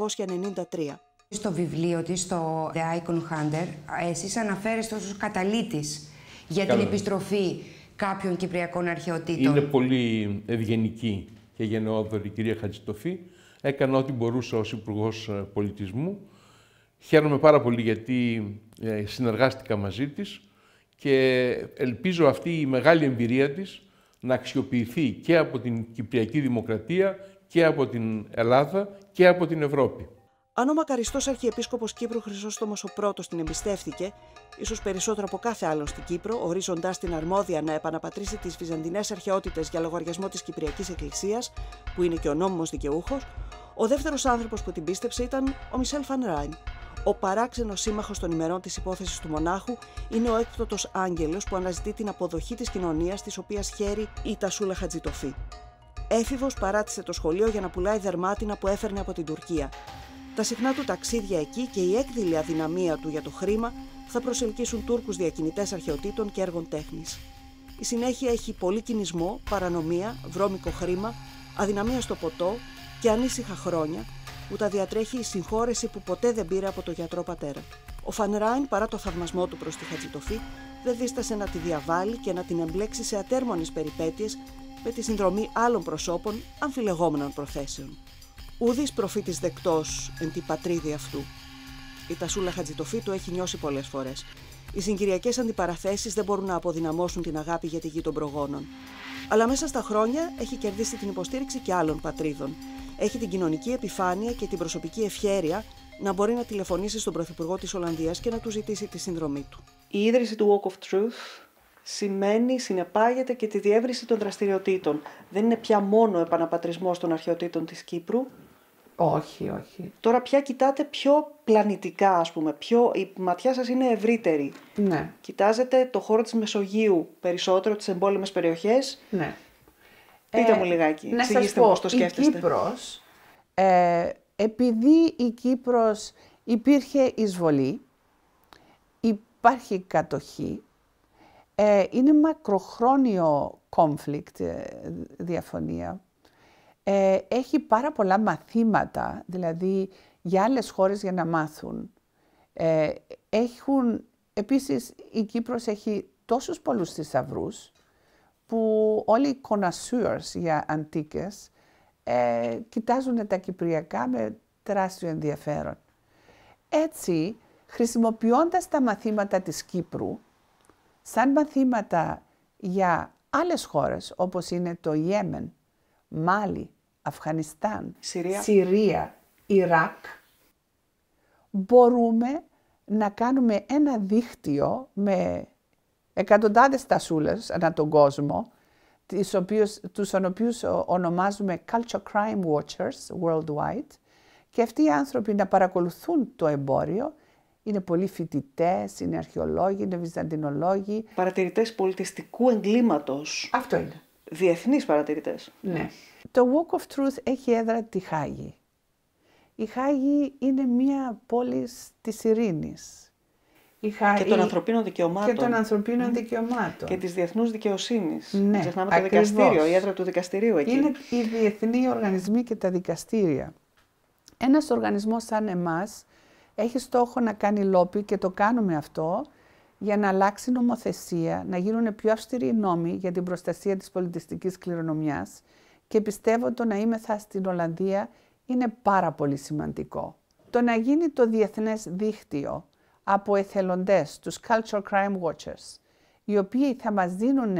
1993. Στο βιβλίο της, στο The Icon Hunter, εσείς αναφέρεστε ως καταλήτης για την επιστροφή κάποιων κυπριακών αρχαιοτήτων. Είναι πολύ ευγενική και γενναιόδορη η κυρία Χατζητοφή. Έκανα ό,τι μπορούσα ως Υπουργός Πολιτισμού. Χαίρομαι πάρα πολύ γιατί συνεργάστηκα μαζί της και ελπίζω αυτή η μεγάλη εμπειρία της να αξιοποιηθεί και από την Κυπριακή Δημοκρατία και από την Ελλάδα και από την Ευρώπη. Αν ο μακαριστός Αρχιεπίσκοπος Κύπρου Χρυσόστομος ο πρώτος την εμπιστεύτηκε, ίσως περισσότερο από κάθε άλλον στην Κύπρο, ορίζοντας την αρμόδια να επαναπατρίσει τις βυζαντινές αρχαιότητες για λογαριασμό της Κυπριακής Εκκλησίας, που είναι και ο νόμιμος δικαιούχος, ο δεύτερος άνθρωπος που την πίστεψε ήταν ο Μισελ Φαν Ράιν. Ο παράξενος σύμμαχος των ημερών της υπόθεσης του μονάχου είναι ο έκπτωτος άγγελος που αναζητεί την αποδοχή της κοινωνίας της οποίας χαίρει η Τασούλα Χατζητοφή. Έφηβος παράτησε το σχολείο για να πουλάει δερμάτινα που έφερνε από την Τουρκία. Τα συχνά του ταξίδια εκεί και η έκδηλη αδυναμία του για το χρήμα θα προσελκύσουν Τούρκους διακινητές αρχαιοτήτων και έργων τέχνης. Η συνέχεια έχει πολύ κινησμό, παρανομία, βρώμικο χρήμα, αδυναμία στο ποτό και ανήσυχα χρόνια που τα διατρέχει η συγχώρεση που ποτέ δεν πήρε από το γιατρό πατέρα. Ο Φαν Ράιν, παρά το θαυμασμό του προς τη Χατζητοφή, δεν δίστασε να τη διαβάλει και να την εμπλέξει σε ατέρμονες περιπέτειες με τη συνδρομή άλλων προσώπων αμφιλεγόμενων προθέσεων. Ουδής προφήτης δεκτός εν τη πατρίδη αυτού. Η Τασούλα Χατζητοφή το έχει νιώσει πολλές φορές. Οι συγκυριακές αντιπαραθέσεις δεν μπορούν να αποδυναμώσουν την αγάπη για τη γη των προγόνων. Αλλά μέσα στα χρόνια έχει κερδίσει την υποστήριξη και άλλων πατρίδων. Έχει την κοινωνική επιφάνεια και την προσωπική ευχέρεια να μπορεί να τηλεφωνήσει στον Πρωθυπουργό της Ολλανδίας και να του ζητήσει τη συνδρομή του. Η ίδρυση του Walk of Truth συνεπάγεται και τη διεύρυνση των δραστηριοτήτων. Δεν είναι πια μόνο ο επαναπατρισμός των αρχαιοτήτων της Κύπρου. Όχι, όχι. Τώρα πια κοιτάτε πιο πλανητικά, ας πούμε. Η ματιά σας είναι ευρύτερη. Ναι. Κοιτάζετε το χώρο της Μεσογείου περισσότερο, τις εμπόλεμες περιοχές. Ναι. Πείτε μου λιγάκι, να εξηγήστε μου πώς το σκέφτεστε. Η Κύπρος, επειδή η Κύπρος υπήρχε εισβολή, υπάρχει κατοχή, είναι μακροχρόνιο conflict, διαφωνία. Έχει πάρα πολλά μαθήματα, δηλαδή για άλλες χώρες για να μάθουν. Επίσης η Κύπρος έχει τόσους πολλούς θησαυρούς που όλοι οι connoisseurs για αντίκες κοιτάζουν τα κυπριακά με τεράστιο ενδιαφέρον. Έτσι, χρησιμοποιώντας τα μαθήματα της Κύπρου, σαν μαθήματα για άλλες χώρες, όπως είναι το Ιέμεν, Μάλι, Αφγανιστάν, Συρία, Ιράκ, μπορούμε να κάνουμε ένα δίκτυο με εκατοντάδες τασούλες ανά τον κόσμο, τους οποίους ονομάζουμε Culture Crime Watchers worldwide, και αυτοί οι άνθρωποι να παρακολουθούν το εμπόριο Είναι πολλοί φοιτητές, είναι αρχαιολόγοι, είναι βυζαντινολόγοι. Παρατηρητές πολιτιστικού εγκλήματος. Αυτό είναι. Διεθνείς παρατηρητές. Ναι. Το Walk of Truth έχει έδρα τη Χάγη. Η Χάγη είναι μια πόλη της ειρήνης. Και των ανθρωπίνων δικαιωμάτων. Και των ανθρωπίνων δικαιωμάτων. Και της διεθνούς δικαιοσύνης. Ναι, μην ξεχνάμε το ακριβώς. δικαστήριο, η έδρα του δικαστηρίου εκεί. Είναι οι διεθνείς οργανισμοί και τα δικαστήρια. Ένας οργανισμός σαν εμάς έχει στόχο να κάνει λόμπι και το κάνουμε αυτό για να αλλάξει νομοθεσία, να γίνουν πιο αυστηροί νόμοι για την προστασία της πολιτιστικής κληρονομιάς και πιστεύω το να είμεθα στην Ολλανδία είναι πάρα πολύ σημαντικό. Το να γίνει το διεθνές δίκτυο από εθελοντές, τους Cultural Crime Watchers, οι οποίοι θα μας δίνουν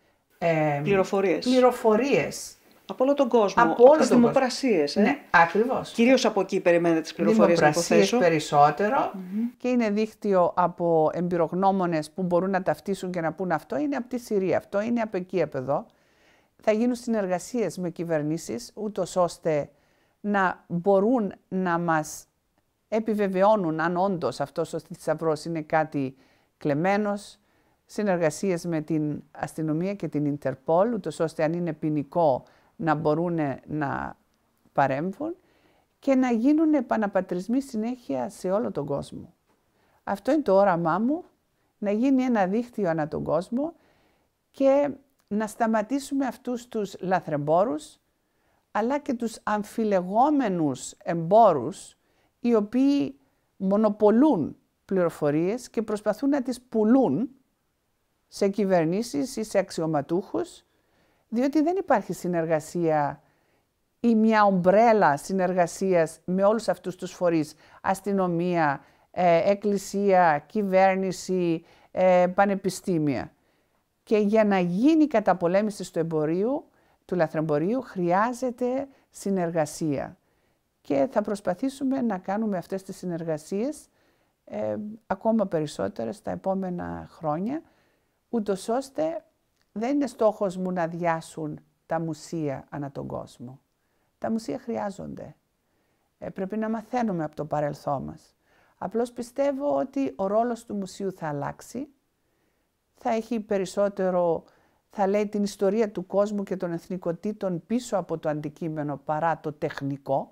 πληροφορίες από όλο τον κόσμο, από τις δημοπρασίες. Ναι, ακριβώς. Κυρίως από εκεί περιμένετε τις πληροφορίες, να υποθέσω. Περισσότερο και είναι δίκτυο από εμπειρογνώμονες που μπορούν να ταυτίσουν και να πούν αυτό είναι από τη Συρία, αυτό είναι από εκεί, από εδώ. Θα γίνουν συνεργασίες με κυβερνήσεις, ούτως ώστε να μπορούν να μας επιβεβαιώνουν αν όντως αυτός ο θησαυρός είναι κάτι κλεμμένος, συνεργασίες με την αστυνομία και την Ιντερπόλ, ούτως ώστε αν είναι ποινικό να μπορούν να παρέμβουν και να γίνουν επαναπατρισμοί συνέχεια σε όλο τον κόσμο. Αυτό είναι το όραμά μου, να γίνει ένα δίκτυο ανά τον κόσμο και να σταματήσουμε αυτούς τους λαθρεμπόρους, αλλά και τους αμφιλεγόμενους εμπόρους, οι οποίοι μονοπολούν πληροφορίες και προσπαθούν να τις πουλούν σε κυβερνήσεις ή σε αξιωματούχους, διότι δεν υπάρχει συνεργασία ή μια ομπρέλα συνεργασίας με όλους αυτούς τους φορείς, αστυνομία, εκκλησία, κυβέρνηση, πανεπιστήμια. Και για να γίνει η καταπολέμηση του λαθρεμπορίου χρειάζεται συνεργασία. Και θα προσπαθήσουμε να κάνουμε αυτές τις συνεργασίες ακόμα περισσότερες τα επόμενα χρόνια, ούτως ώστε δεν είναι στόχος μου να αδειάσουν τα μουσεία ανά τον κόσμο. Τα μουσεία χρειάζονται. Πρέπει να μαθαίνουμε από το παρελθόν μας. Απλώς πιστεύω ότι ο ρόλος του μουσείου θα αλλάξει, θα έχει περισσότερο, θα λέει την ιστορία του κόσμου και των εθνικοτήτων πίσω από το αντικείμενο παρά το τεχνικό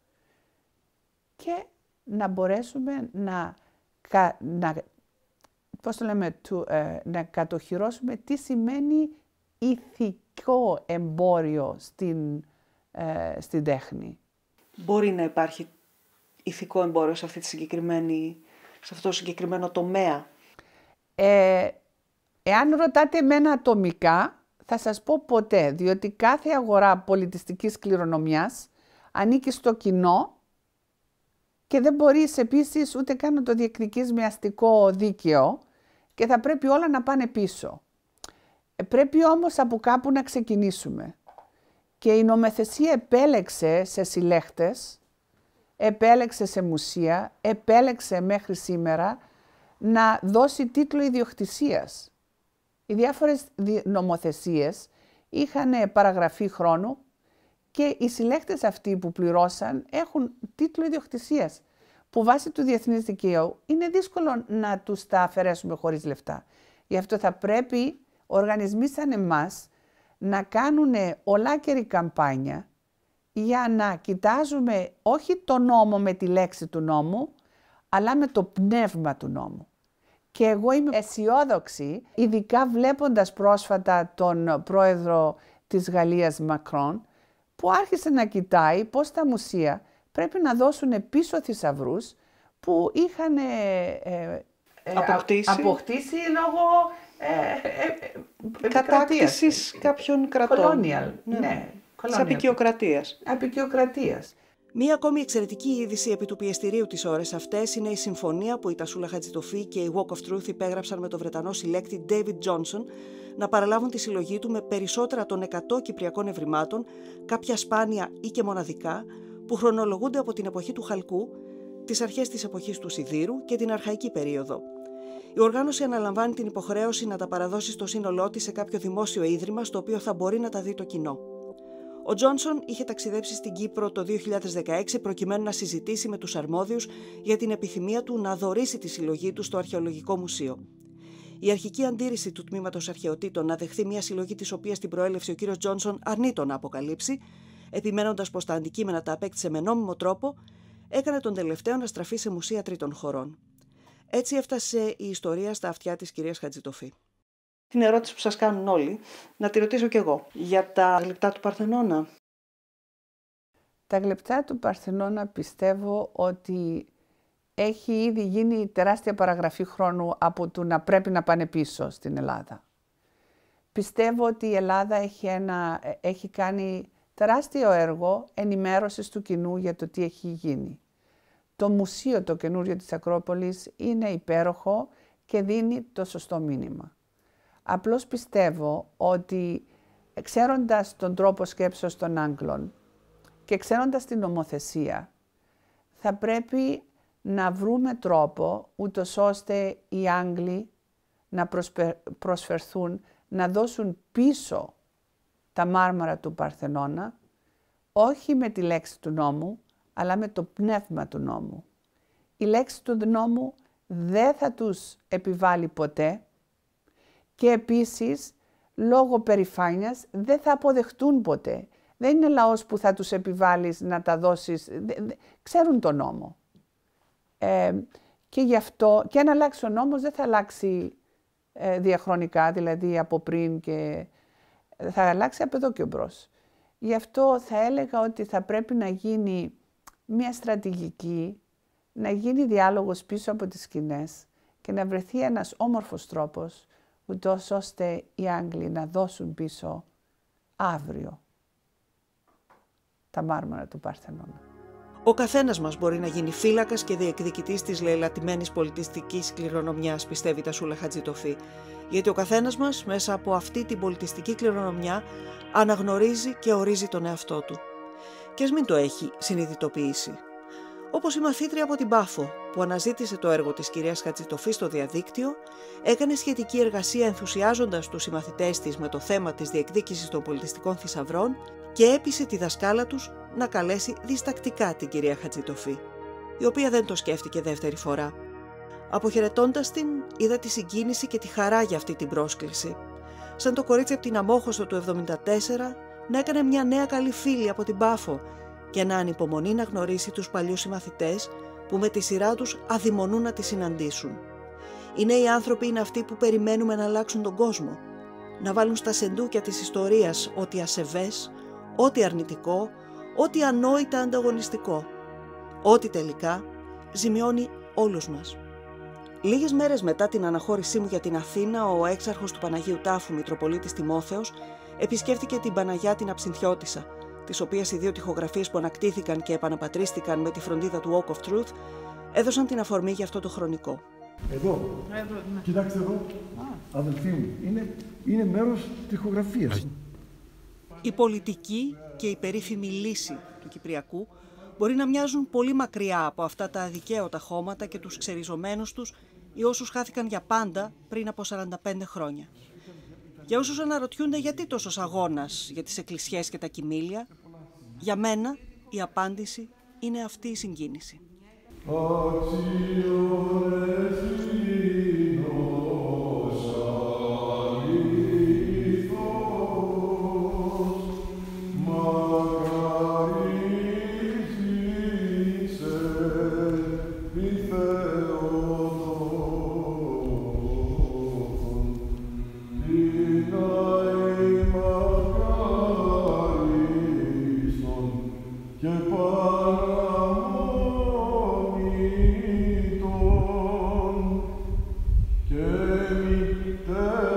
και να μπορέσουμε να κατοχυρώσουμε τι σημαίνει ηθικό εμπόριο στην τέχνη. Μπορεί να υπάρχει ηθικό εμπόριο σε αυτό το συγκεκριμένο τομέα. Εάν ρωτάτε εμένα ατομικά, θα σας πω ποτέ, διότι κάθε αγορά πολιτιστικής κληρονομιάς ανήκει στο κοινό και δεν μπορείς επίσης ούτε καν να το διεκδικείς με αστικό δίκαιο και θα πρέπει όλα να πάνε πίσω. Πρέπει όμως από κάπου να ξεκινήσουμε. Και η νομοθεσία επέλεξε σε συλλέχτες, επέλεξε σε μουσεία, επέλεξε μέχρι σήμερα να δώσει τίτλο ιδιοκτησίας. Οι διάφορες νομοθεσίες είχαν παραγραφή χρόνου και οι συλλέχτες αυτοί που πληρώσαν έχουν τίτλο ιδιοκτησίας, που βάσει του διεθνούς δικαίου είναι δύσκολο να τους τα αφαιρέσουμε χωρίς λεφτά. Γι' αυτό θα πρέπει οργανισμοί σαν εμάς να κάνουν ολάκερη καμπάνια για να κοιτάζουμε όχι το νόμο με τη λέξη του νόμου, αλλά με το πνεύμα του νόμου. Και εγώ είμαι αισιόδοξη, ειδικά βλέποντας πρόσφατα τον πρόεδρο της Γαλλίας Μακρόν, που άρχισε να κοιτάει πώς τα μουσεία πρέπει να δώσουν πίσω θησαυρούς που είχαν αποκτήσει λόγω κατάκτησης κάποιων κρατών. Της απικιοκρατίας. Μία ακόμη εξαιρετική είδηση επί του πιεστηρίου τις ώρες αυτές είναι η συμφωνία που η Τασούλα Χατζητοφή και η Walk of Truth υπέγραψαν με τον Βρετανό συλλέκτη David Johnson να παραλάβουν τη συλλογή του με περισσότερα των 100 κυπριακών ευρημάτων, κάποια σπάνια ή και μοναδικά, που χρονολογούνται από την εποχή του Χαλκού, τις αρχές της εποχής του Σιδήρου και την αρχαϊκή περίοδο. Η οργάνωση αναλαμβάνει την υποχρέωση να τα παραδώσει στο σύνολό της σε κάποιο δημόσιο ίδρυμα στο οποίο θα μπορεί να τα δει το κοινό. Ο Τζόνσον είχε ταξιδέψει στην Κύπρο το 2016 προκειμένου να συζητήσει με τους αρμόδιους για την επιθυμία του να δωρήσει τη συλλογή του στο Αρχαιολογικό Μουσείο. Η αρχική αντίρρηση του Τμήματος Αρχαιοτήτων να δεχθεί μια συλλογή της οποίας την προέλευση ο κύριος Τζόνσον αρνείτο να αποκαλύψει, επιμένοντας πως τα αντικείμενα τα απέκτησε με νόμιμο τρόπο, έκανε τον τελευταίο να στραφεί σε μουσεία τρίτων χωρών. Έτσι έφτασε η ιστορία στα αυτιά της κυρίας Χατζητοφή. Την ερώτηση που σας κάνουν όλοι, να τη ρωτήσω κι εγώ. Για τα γλυπτά του Παρθενώνα. Τα γλυπτά του Παρθενώνα πιστεύω ότι έχει ήδη γίνει τεράστια παραγραφή χρόνου από το να πρέπει να πάνε πίσω στην Ελλάδα. Πιστεύω ότι η Ελλάδα έχει κάνει τεράστιο έργο ενημέρωσης του κοινού για το τι έχει γίνει. Το μουσείο το καινούριο της Ακρόπολης είναι υπέροχο και δίνει το σωστό μήνυμα. Απλώς πιστεύω ότι ξέροντας τον τρόπο σκέψεως των Άγγλων και ξέροντας την νομοθεσία, θα πρέπει να βρούμε τρόπο ούτως ώστε οι Άγγλοι να προσφερθούν, να δώσουν πίσω τα μάρμαρα του Παρθενώνα, όχι με τη λέξη του νόμου, αλλά με το πνεύμα του νόμου. Η λέξη του νόμου δεν θα τους επιβάλλει ποτέ και επίσης, λόγω περηφάνειας, δεν θα αποδεχτούν ποτέ. Δεν είναι λαός που θα τους επιβάλλεις να τα δώσεις, ξέρουν τον νόμο. Και γι' αυτό, και αν αλλάξει ο νόμος, δεν θα αλλάξει διαχρονικά, δηλαδή από πριν και θα αλλάξει από εδώ και μπρος. Γι' αυτό θα έλεγα ότι θα πρέπει να γίνει μια στρατηγική, να γίνει διάλογος πίσω από τις σκηνές και να βρεθεί ένας όμορφος τρόπος, ούτως ώστε οι Άγγλοι να δώσουν πίσω αύριο τα μάρμαρα του Παρθενώνα. Ο καθένας μας μπορεί να γίνει φύλακας και διεκδικητής της λαιλατημένης πολιτιστικής κληρονομιάς, πιστεύει η Τασούλα Χατζητοφή. Γιατί ο καθένας μας μέσα από αυτή την πολιτιστική κληρονομιά αναγνωρίζει και ορίζει τον εαυτό του. Και ας μην το έχει συνειδητοποιήσει. Όπως η μαθήτρια από την Πάφο, που αναζήτησε το έργο της κυρίας Χατζητοφή στο διαδίκτυο, έκανε σχετική εργασία ενθουσιάζοντας τους συμμαθητές της με το θέμα της διεκδίκησης των πολιτιστικών θησαυρών και έπεισε τη δασκάλα τους να καλέσει διστακτικά την κυρία Χατζητοφή, η οποία δεν το σκέφτηκε δεύτερη φορά. Αποχαιρετώντας την, είδα τη συγκίνηση και τη χαρά για αυτή την πρόσκληση. Σαν το κορίτσι από την Αμόχωστο του 1974 να έκανε μια νέα καλή φίλη από την Πάφο και να ανυπομονεί να γνωρίσει τους παλιούς συμμαθητές που με τη σειρά τους αδειμονούν να τη συναντήσουν. Οι νέοι άνθρωποι είναι αυτοί που περιμένουμε να αλλάξουν τον κόσμο, να βάλουν στα σεντούκια της ιστορίας ό,τι ασεβές, ό,τι αρνητικό, ό,τι ανόητα ανταγωνιστικό, ό,τι τελικά ζημιώνει όλους μας. Λίγες μέρες μετά την αναχώρησή μου για την Αθήνα, ο έξαρχος του Παναγίου Τάφου, Μητροπολίτης Τιμόθεος, επισκέφτηκε την Παναγιά την Αψινθιώτισσα, τις οποίες οι δύο τοιχογραφίες που ανακτήθηκαν και επαναπατρίστηκαν με τη φροντίδα του Oak of Truth, έδωσαν την αφορμή για αυτό το χρονικό. Εδώ, κοιτάξτε εδώ, αδελφοί μου, είναι μέρος τοιχογραφίας. Η πολιτική και η περίφημη λύση του Κυπριακού μπορεί να μοιάζουν πολύ μακριά από αυτά τα αδικαίωτα χώματα και τους ξεριζωμένους τους ή όσους χάθηκαν για πάντα πριν από 45 χρόνια. Για όσους αναρωτιούνται γιατί τόσος αγώνας για τις εκκλησιές και τα κοιμήλια, για μένα η απάντηση είναι αυτή η συγκίνηση. Και